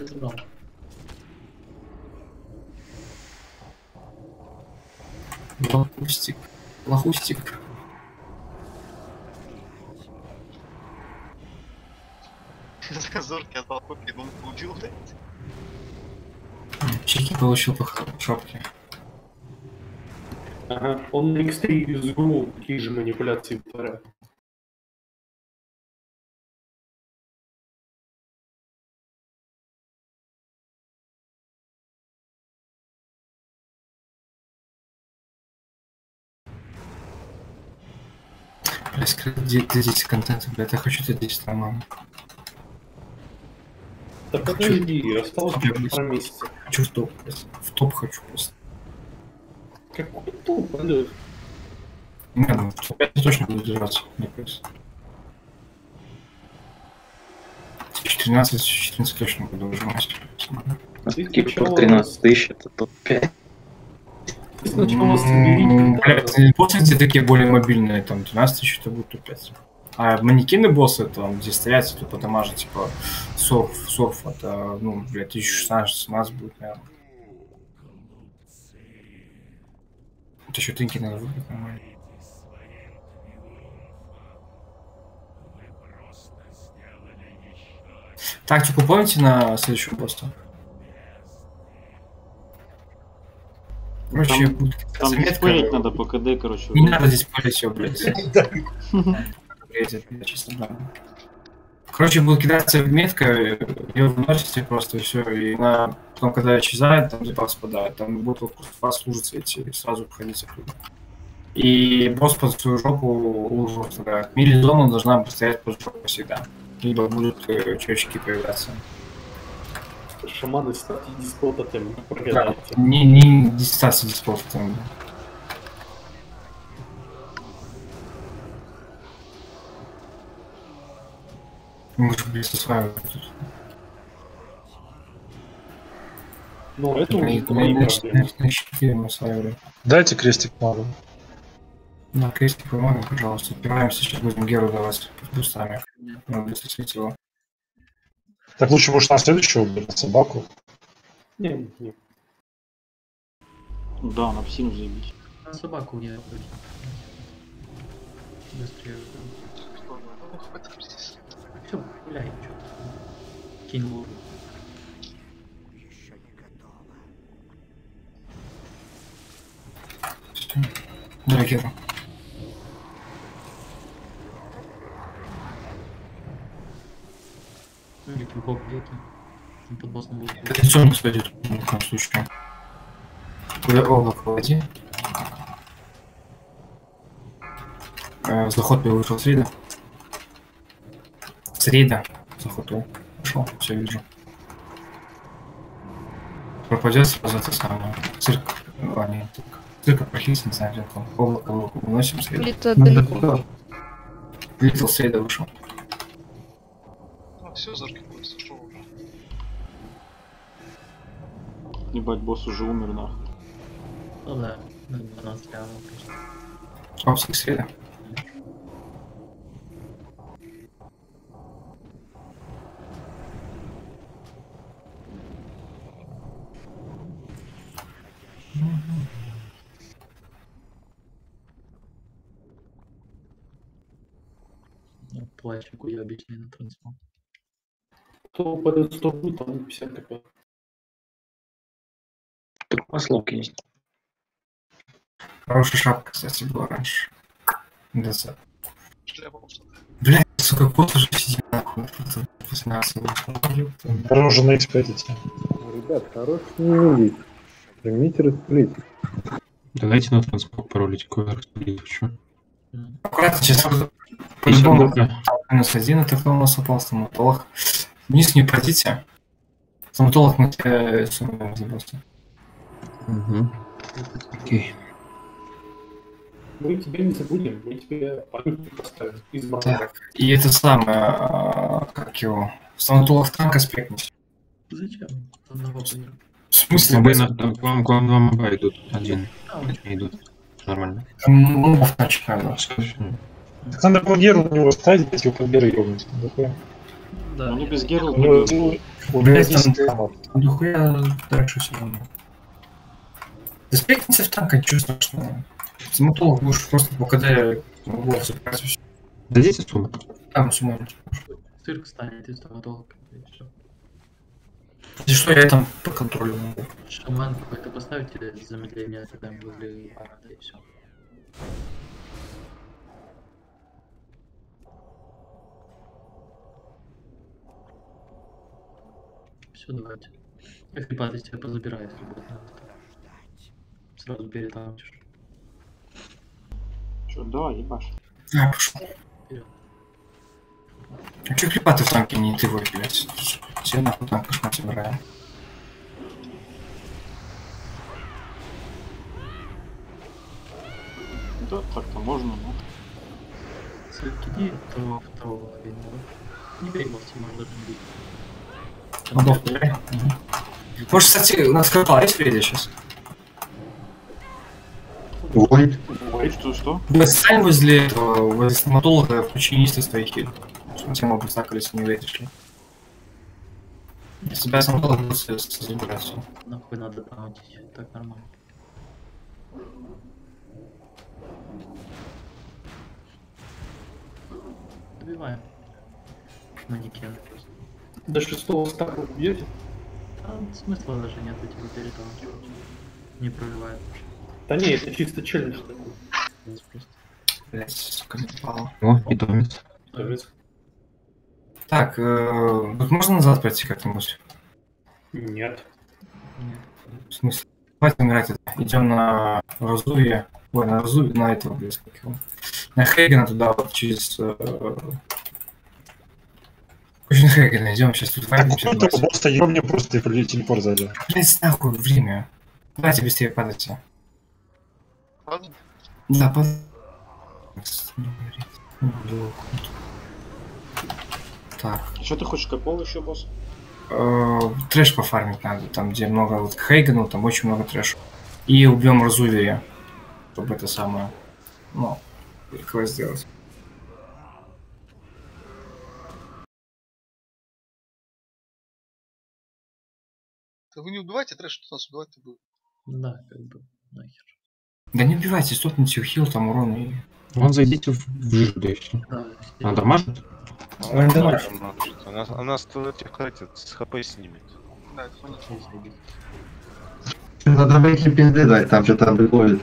Лохустик, лохустик. Зоркий отдал копии, но он получил, да? Чеки получил по шапке. Ага, он на икс три из ГУ такие же манипуляции творят. Бля, скрыть десять контента, блядь, я хочу это десять нормально. Да подожди, осталось пару месяцев. Хочу в топ, блядь. В топ хочу просто. Какой топ, Алёш? Не, ну, в топ пять точно буду держаться, мне кажется. четырнадцать, четырнадцать точно буду выжимать. Кипр тринадцать тысяч, это топ пять. Сначала соберите. Блядь, боссы, где такие более мобильные, там двенадцать что-то будет тупец. А манекены боссы, там, где стоят, тупо там аж, типа, сорф, сорф, это, ну, блядь, тысяча шестнадцать будет, наверное. Это еще тынки надо выбрать нормально. Тактику помните на следующем посту? Короче, Там, будет там заметка. диспелить надо по КД, короче. Не надо здесь полить все, блядь. Блядь, это чисто, да. Короче, будет кидаться метка, ее выносите просто и все. И на... потом, когда исчезает, там запас спадает. Там будут вокруг вас служиться эти, и сразу входить оттуда. И босс под свою жопу лужу вставляет. Мили-зона должна постоять под жопу всегда. Либо будут э, чечки появляться. Шаманы, кстати, дисплот тотем. Да, не, не дистанция дисплот тотем. Может быть, осваивать тут. Ну, это уже проблема. Дайте крестик магу. Да, крестик помогу, пожалуйста. Отпираемся, сейчас будем Геру давать с бустами. Надо быстро слить его. Так лучше, может, на следующего уберет собаку? Не, не. Да, на псину заебись. На собаку я вроде. Быстрее. Все, гуляй, что-то. Кинь лужу. Да, Геру. Ну, или глубоко где-то. Под боссом будет. Традиционно, кстати, в любом случае. Куда облако води. Э, заход я вышел с рейда. С рейда. Заход я пошел, все вижу. Пропадет сразу это самое. Цирк. А, нет, цирк. Цирка прохис, не знаю, где там. Облако выносим с рейда. Где-то далеко. Литл с рейда вышел. Ну все, Зоркин будет сошел уже. Ебать, босс уже умер, нахуй. Ну да, двенадцать реалов, конечно. Опсик с рейда. Плащику я обычный на трансформ. Кто упадет сто будет, там пятьдесят кп. Тут масловки есть. Хорошая шапка, кстати, была раньше. Да, за. Шляпа просто. Блядь, сука, кот уже сидит нахуй. Дороже на икс пять идти. Ребят, хорош не улить. Примите расплить. Давайте на транспорт паролить, кое распределить хочу. Аккуратно, сейчас по-любому минус один, это кто у нас упал, стоматолог. Вниз не пройдите. Стоматолог мы тебя суммируем за просто. Угу. Окей. Мы тебя не забудем, мы тебе памятник поставим. Из Так, и это самое, а, как его, стоматолог танк аспектнуть. Зачем? Одного нет. В смысле? Вы на, к вам, к вам два моба идут, один. Идут. Нормально. Мобов начинаю. Так надо по Геру у него ставить, если его по Геру ёбнуть. Да. Ну, без Герла У него- у него десять там дохуя дальше все равно. Аспектница в танка, ничего страшного. Стоматолог будешь просто по КД углов забрать все. Дадите сумму? Там сумму. Цирк станет из стоматолога. И что я там по контролю могу? Шаман какой-то поставите замедление, тогда мы возле парада и все. Все, давайте. Я хрипатый тебя позабираю, если будет надо. Сразу перетаунчишь. Че, давай, ебашь. А, пошел. А чё клепаты в танке не ты блядь? Все нахуй танк кошмар собираем. Да, так-то можно, но... Иди второго, второго хрена. Не перемолчи, можно даже не бить. Мобов стреляй. Может, кстати, у нас крапал есть впереди сейчас? Вольт. Что, что? Да стань возле этого, возле стоматолога, включи низкий твои хиль. Все могут стакались, не вытащили. Если бы я стоматолог был с забираться. Нахуй надо памятить, так нормально. Добиваем. Манекен просто. До шестого стака убьете? А смысла даже нет этих перетанчивать. Не проливает. Да не, это чисто челлендж такой. Блять, сука, не попало. О, питомец. Питомец. Так, э, вот можно назад пойти как-нибудь? Нет. Нет. В смысле? Давайте умирать это. Идем на Разуе. Ой, на Разуе, на этого, блядь, как его. На Хейгена туда вот через... Э, очень Хейгена идем, сейчас тут вайдемся. Ну, только босса ёбнем просто и пролетели телепорт сзади. Блядь, нахуй, время. Давайте быстрее падайте. Ладно? Да, под... Так. Что ты хочешь, какого еще босса? Э, трэш пофармить надо, там где много вот Хейгенов, там очень много трэша. И убьем Разуверия, чтобы это самое, ну, легко сделать. Да вы не убивайте трэш, что нас убивать-то будет. Да, как бы, нахер. Да не убивайте, стопните хил, там урон и... Вон зайдите в, в жижу, да и все. Да, Она дамажит? Он дамажит. Она, она с этих, хватит, с хп снимет. Да, это понятно. Надо выйти пизды дать, там что-то приходит.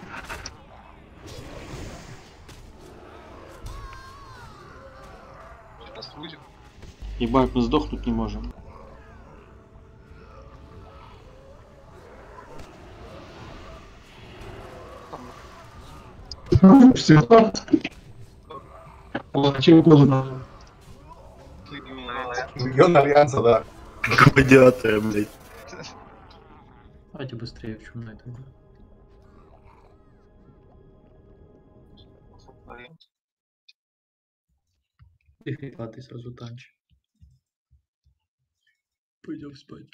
Сейчас выйдем. Ебать, мы сдохнуть не можем. Все. Получил голову. Легион Альянса, да. Гладиаторы, блядь. Давайте быстрее, в чем на это. И фига, ты сразу танч. Пойдем спать.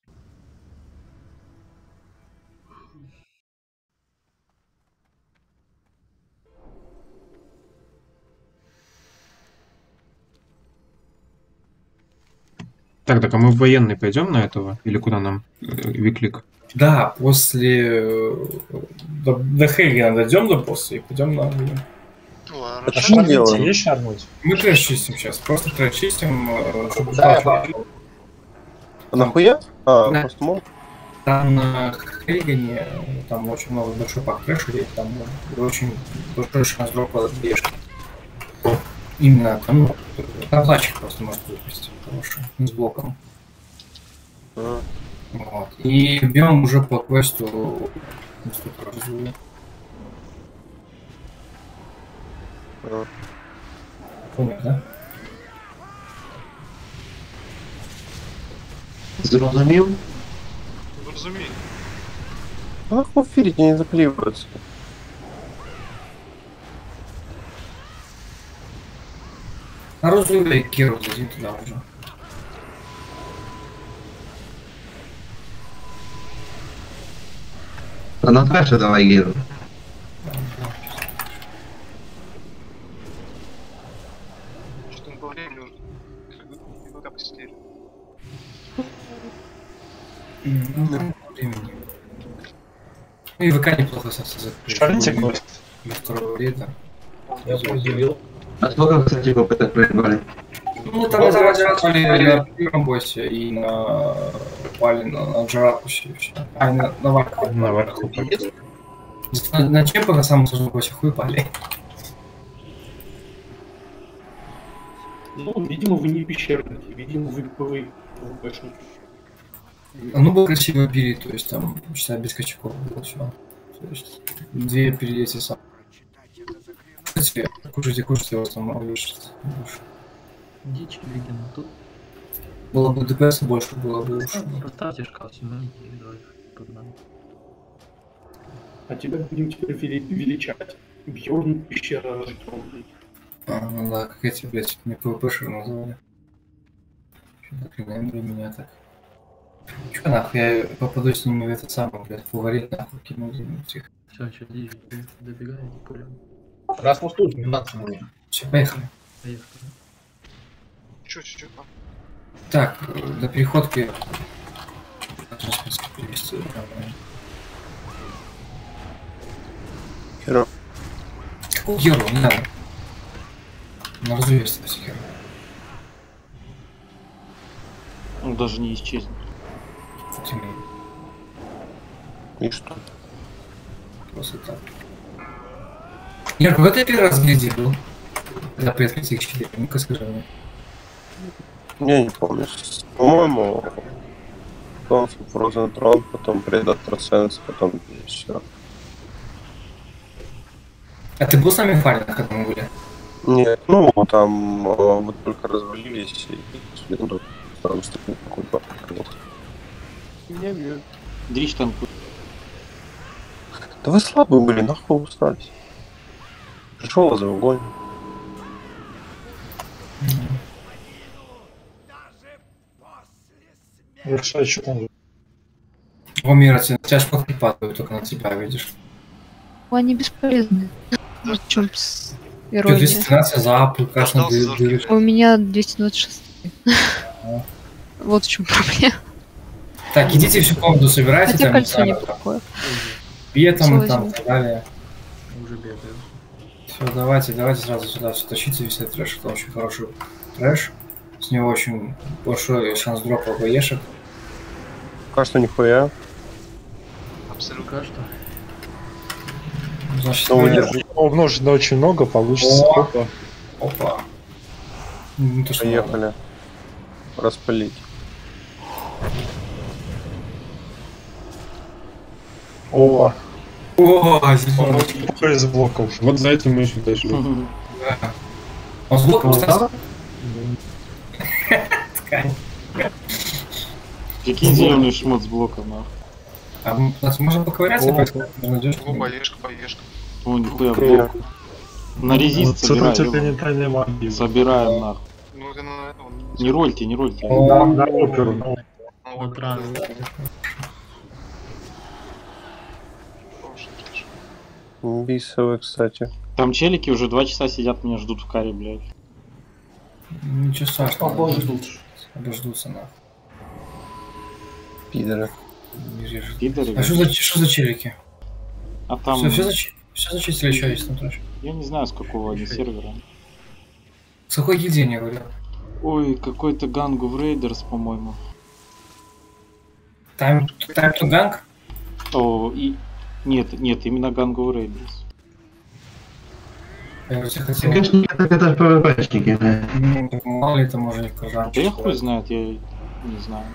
Так, так, а мы в военный пойдем на этого? Или куда нам? Э, Виклик. Да, после... э, До, до Хейгена дойдем до босса и пойдем на... А что мы делаем? Есть шарнуть? Мы трэш чистим сейчас, просто трэш чистим, э, чтобы Да, упать. А нахуя? А, Да. просто мол. Там на Хейгене, там очень много большой пак трэша есть, там э, очень большой шанс дропа бешки. Именно там, ну, наплачек просто может выпустить, хороший, с блоком. А. Вот. И бьем уже по квесту инструктора Разуя. А. Понял, да? Зрозумів? Ну, разумею. А нахуй в фирите не заклеиваются. А Разуя и Киру дадим туда уже. А на трэше давай еду. Что-то не по времени уже. Когда посидели. Ну, там времени. Ну и ВК неплохо создать. Шарните квест. До второго рейда. Я определил. А сколько, кстати, попыток проебали? Ну, там разрабатывали на первом боссе и на пали на, на Джаракусе и все. А, на, на Варху. На Варху. На, на Чемпа на самом сложном боссе хуй пали. Ну, видимо, вы не пещерники, видимо, вы вы ВПшники. Ну, был красивый бери, то есть там, считай, без качков было все. То есть, две перелети сам. Кстати, кушайте, кушайте, вас там увеличится. Дичь, видимо, тут. Было бы ДПС больше, было бы лучше. Поставьте шкаф, снимайте и давай под нами. А тебя будем теперь вели- величать. Бьорн пещера рождённый. А, ну да, как эти, блядь, мне ПВПшер назвали. Что-то клинендри меня так. Чё нахуй, я попаду с ними в этот самый, блядь, фаворит, нахуй, кину их. Все, что, добегаете, понял. Раз мы тут, не надо мне. Все, поехали. Поехали. Чуть-чуть. Так, до переходки. Сейчас привести. Херо. Какого Геру? Не надо. На разуве ставьте Геру. Он даже не исчезнет. И что? Просто так. Гер, вот я первый раз в гильдии был. Когда при открытии четыре. Ну-ка скажи мне. Я не помню. По-моему, потом Frozen Throne, потом Predator Sense, потом все. А ты был с нами в файле, как мы были? Нет, ну там э, вот только развалились и ну, там стоит какой-то. Меня бьют. Дрищ там. Да вы слабые были, нахуй устались. Пришел за огонь. Решай, что там. О, Мира, тебя ж подпадают, только на тебя, видишь. Они бесполезны. В чем ирония? двести тринадцать за ап, прекрасно дыришь. У меня двести двадцать шесть. Вот в чем проблема. Так, идите всю комнату собирайте. Хотя кольцо неплохое. Бетом и там и так далее. Уже бегаю. Все, давайте, давайте сразу сюда все тащите, весь этот трэш. Это очень хороший трэш. С него очень большой шанс дропа АБЕшек. Пока что нихуя. Абсолютно. Пока что. Значит, вы... умножить на очень много, получится. О! Опа. Опа. Ну, то, что поехали. Надо. Распылить. О, О, здесь из блоков. Вот за этим мы еще дошли. Да. Он с блоком остался? Прикинь, зеленый шмот с блоком, нахуй. А нас можно поковыряться, найдешь? Ну, поешка, поешка. О, нихуя, блок. На резист собираем. Собираем, нахуй. Ну, это на... Не рольте, не рольте. На оперу. Вот рано. Бисовый, кстати. Там челики уже два часа сидят, меня ждут в каре, блядь. Ничего страшного. Обождутся. Обождутся, нахуй. Пидоры. Пидоры? А что за, что за челики? А там... Все, все, зач... все зачистили, еще есть там тоже. Я не знаю, с какого они сервера. С какой гильдии я говорю? Ой, какой-то Gang of Raiders, по-моему. Time, time to Gang? О, и... Нет, нет, именно Gang of Raiders. Я уже хотел... Конечно, нет, так это же ПВПшники. Ну, так мало ли это может не казаться. Да я хуй знает, я не знаю.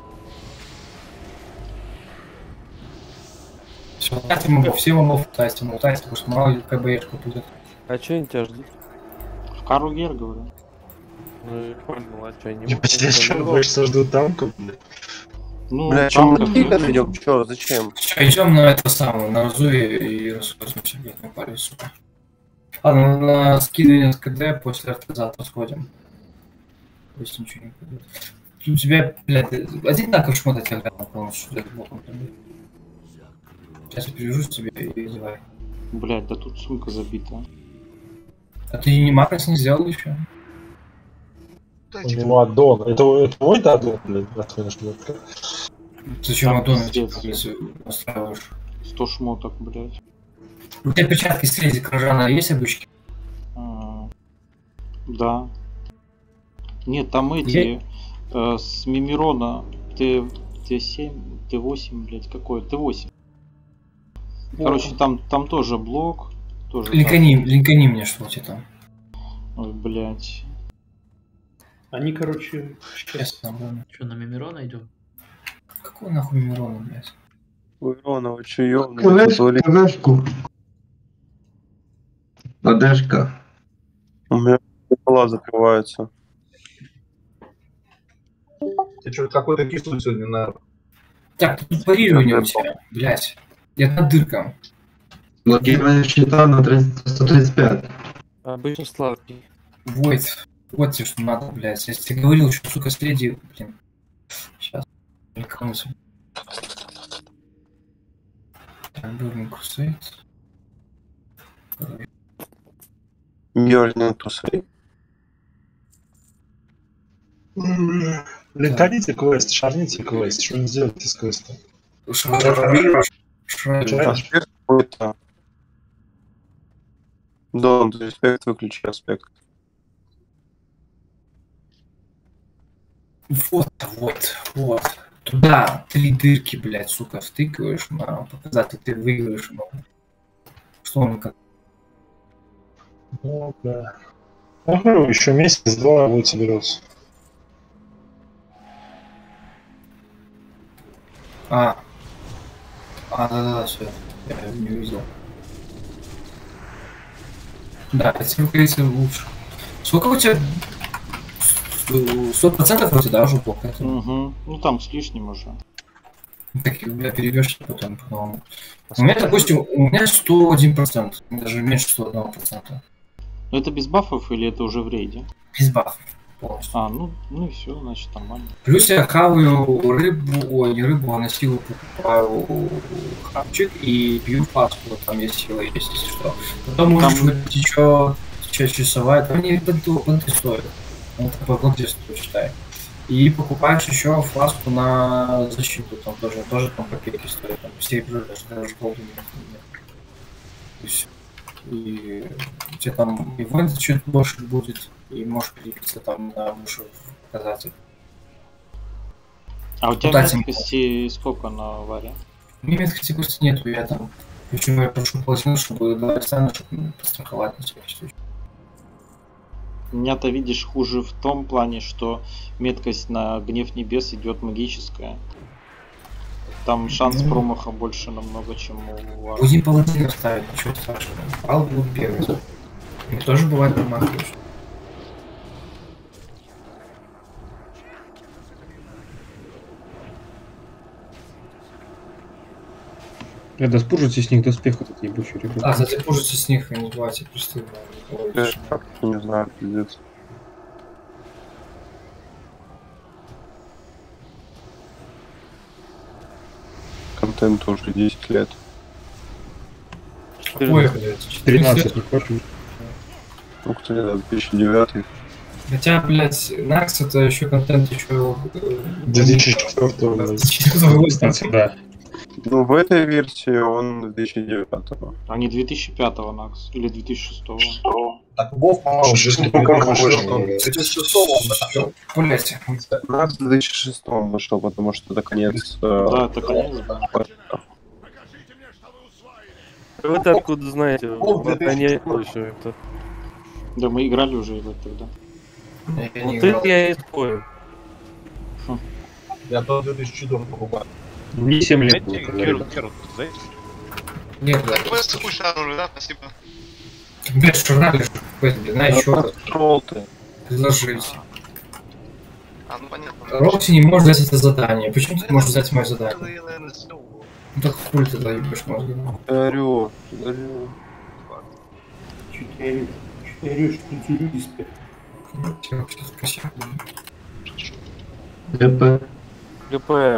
Все, тайте мобов, все мобов тайте, ну тайте, потому что мало ли КБшку будет. А что они тебя ждут? В Кару Гер, говорю. Ну, я понял, а что, они Ебать, я что, больше жду танков, блядь? Ну, Бля, чем мы идем? Чё, зачем? Все, идем на это самое, на Разуе и расходимся, блядь, на паре, сука. Ладно, на скидывание с КД после РТ завтра сходим. Если ничего не пойдет. У тебя, блядь, одинаковый шмот от тебя глянул, полностью, блядь, боком. Сейчас я привяжусь тебе и давай. Блядь, да тут сумка забита. А ты не макрос не сделал еще? У него аддон. Это, это мой аддон, блядь, нахуй что. Зачем аддон, если настраиваешь? сто шмоток, блядь. У тебя перчатки среди крыжана есть обычки? А, да. Нет, там эти э, с Мимирона Т, Т7, Т8, блядь, какой? Т8. Короче, там, там тоже блок. Тоже линкани, линкани мне, что у тебя там. Ой, блядь. Они, короче, сейчас там. Что, на Мимирона идем? Какой нахуй Мимирона, блядь? Миронова, чё ёбаный? Подашку. Подашка. У меня пола закрываются. Ты что, какой-то кислый сегодня, наверное? Так, тут парирование у тебя, блядь. Я над дырком. Блокирование щита на сто тридцать пять. Обычно сладкий. Вот, вот тебе что надо, блядь. Я тебе говорил, что, сука, среди, блин. Сейчас. Мелькнулся. Так, Burning Crusade. Burning Crusade. Блин, ходите квест, шарните квест, что не сделаете с квестом? Аспект какой-то. Дон, респект, выключи аспект. Вот, вот, вот. Туда три дырки, блядь, сука, втыкиваешь на показатель, ты выигрываешь много. Что он как? Ну, да. Ну, говорю, еще месяц-два будет соберется. А. А, да-да-да, все. Я не увидел. Да, этим, кажется, лучше. Сколько у тебя? Сто процентов вроде, да, уже плохо. Угу. Ну там с лишним уже. Так, бля, перевешь потом по-новому. У меня, допустим, у меня сто один процент, даже меньше сто одного процента. Но это без бафов или это уже в рейде? Без бафов. Полностью. А, ну, ну и все, значит нормально. Плюс я хаваю рыбу, ой, не рыбу, а на силу покупаю хавчик и пью фаску, там есть сила, есть, если что. Потом можешь выпить еще часовая, там не бенты стоит. Это по бенте стоит, считай. И покупаешь еще фласку на защиту, там тоже, тоже там копейки стоит, там серебро даже, даже голду нет. И все. И у тебя там и войн чуть больше будет, и можешь перепиться там на выше показатель. А у тебя Кстати, меткости сколько на варе? У меня меткости просто нету, я там... Почему я прошу платину, чтобы давать цену, чтобы постраховать на всякий случай. У меня-то, видишь, хуже в том плане, что меткость на гнев небес идет магическая. Там шанс mm-hmm. промаха больше намного, чем у вас. Будем паладина ставить, ничего страшного. Пал будет первый. И тоже бывает промахиваешь. Когда спужите с них доспех этот ебучий, ребята. А, кстати, спужите с них, не давайте просто. Я как-то не знаю, пиздец. Контент уже десять лет. Ой, блядь. тринадцать, не хочешь? Ну, кто не знаю, две тысячи девятый. Хотя, блядь, Накс это еще контент еще... две тысячи четвёртого. Да. Ну, в этой версии он две тысячи девятого. А не две тысячи пятого Накс или две тысячи шестого. Так, Вов, по-моему, две тысячи шестого он Блять. Накс в две тысячи шестом вышел, потому что это конец... Да, это конец, да. Вы-то откуда знаете? Пока не еще это. Да, мы играли уже его тогда. Вот это я и спорю. Я тоже две тысячи четвёртый покупаю. Не семь лет. Нет, да. Квест хуй шару, да, спасибо. Блядь, что надо, знаю, еще раз. Ролты. Предложить. А, ну понятно. Рокси не может взять это задание. Почему ты не можешь взять мое задание? Ну так хуй ты доебешь мозги. Орёт, орёт. Чуть я орёшь, чуть я орёшь, тут люди спят. Спасибо. ГП. ГП.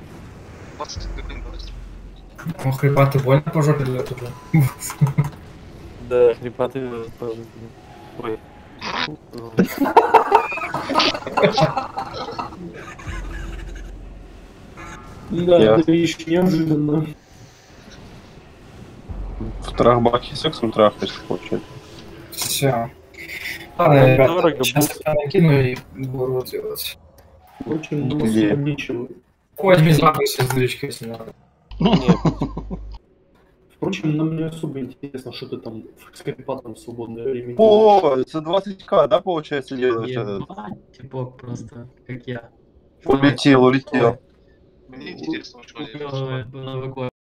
Ну, хрипаты больно по жопе дает уже. Да, хрипаты... Ой. Да, это еще неожиданно. В трахбахе сексом трахать хочет. Все. Ладно, ребята, сейчас я накину и буду делать. Впрочем, у нас там ничего. Ой, без бабы с озвучкой, если надо. Нет. Впрочем, нам не особо интересно, что ты там с карпатом в свободное время. О, за двадцать ка, да, получается, делаешь этот? Типок просто, как я. Улетел, улетел. Мне интересно, что делать.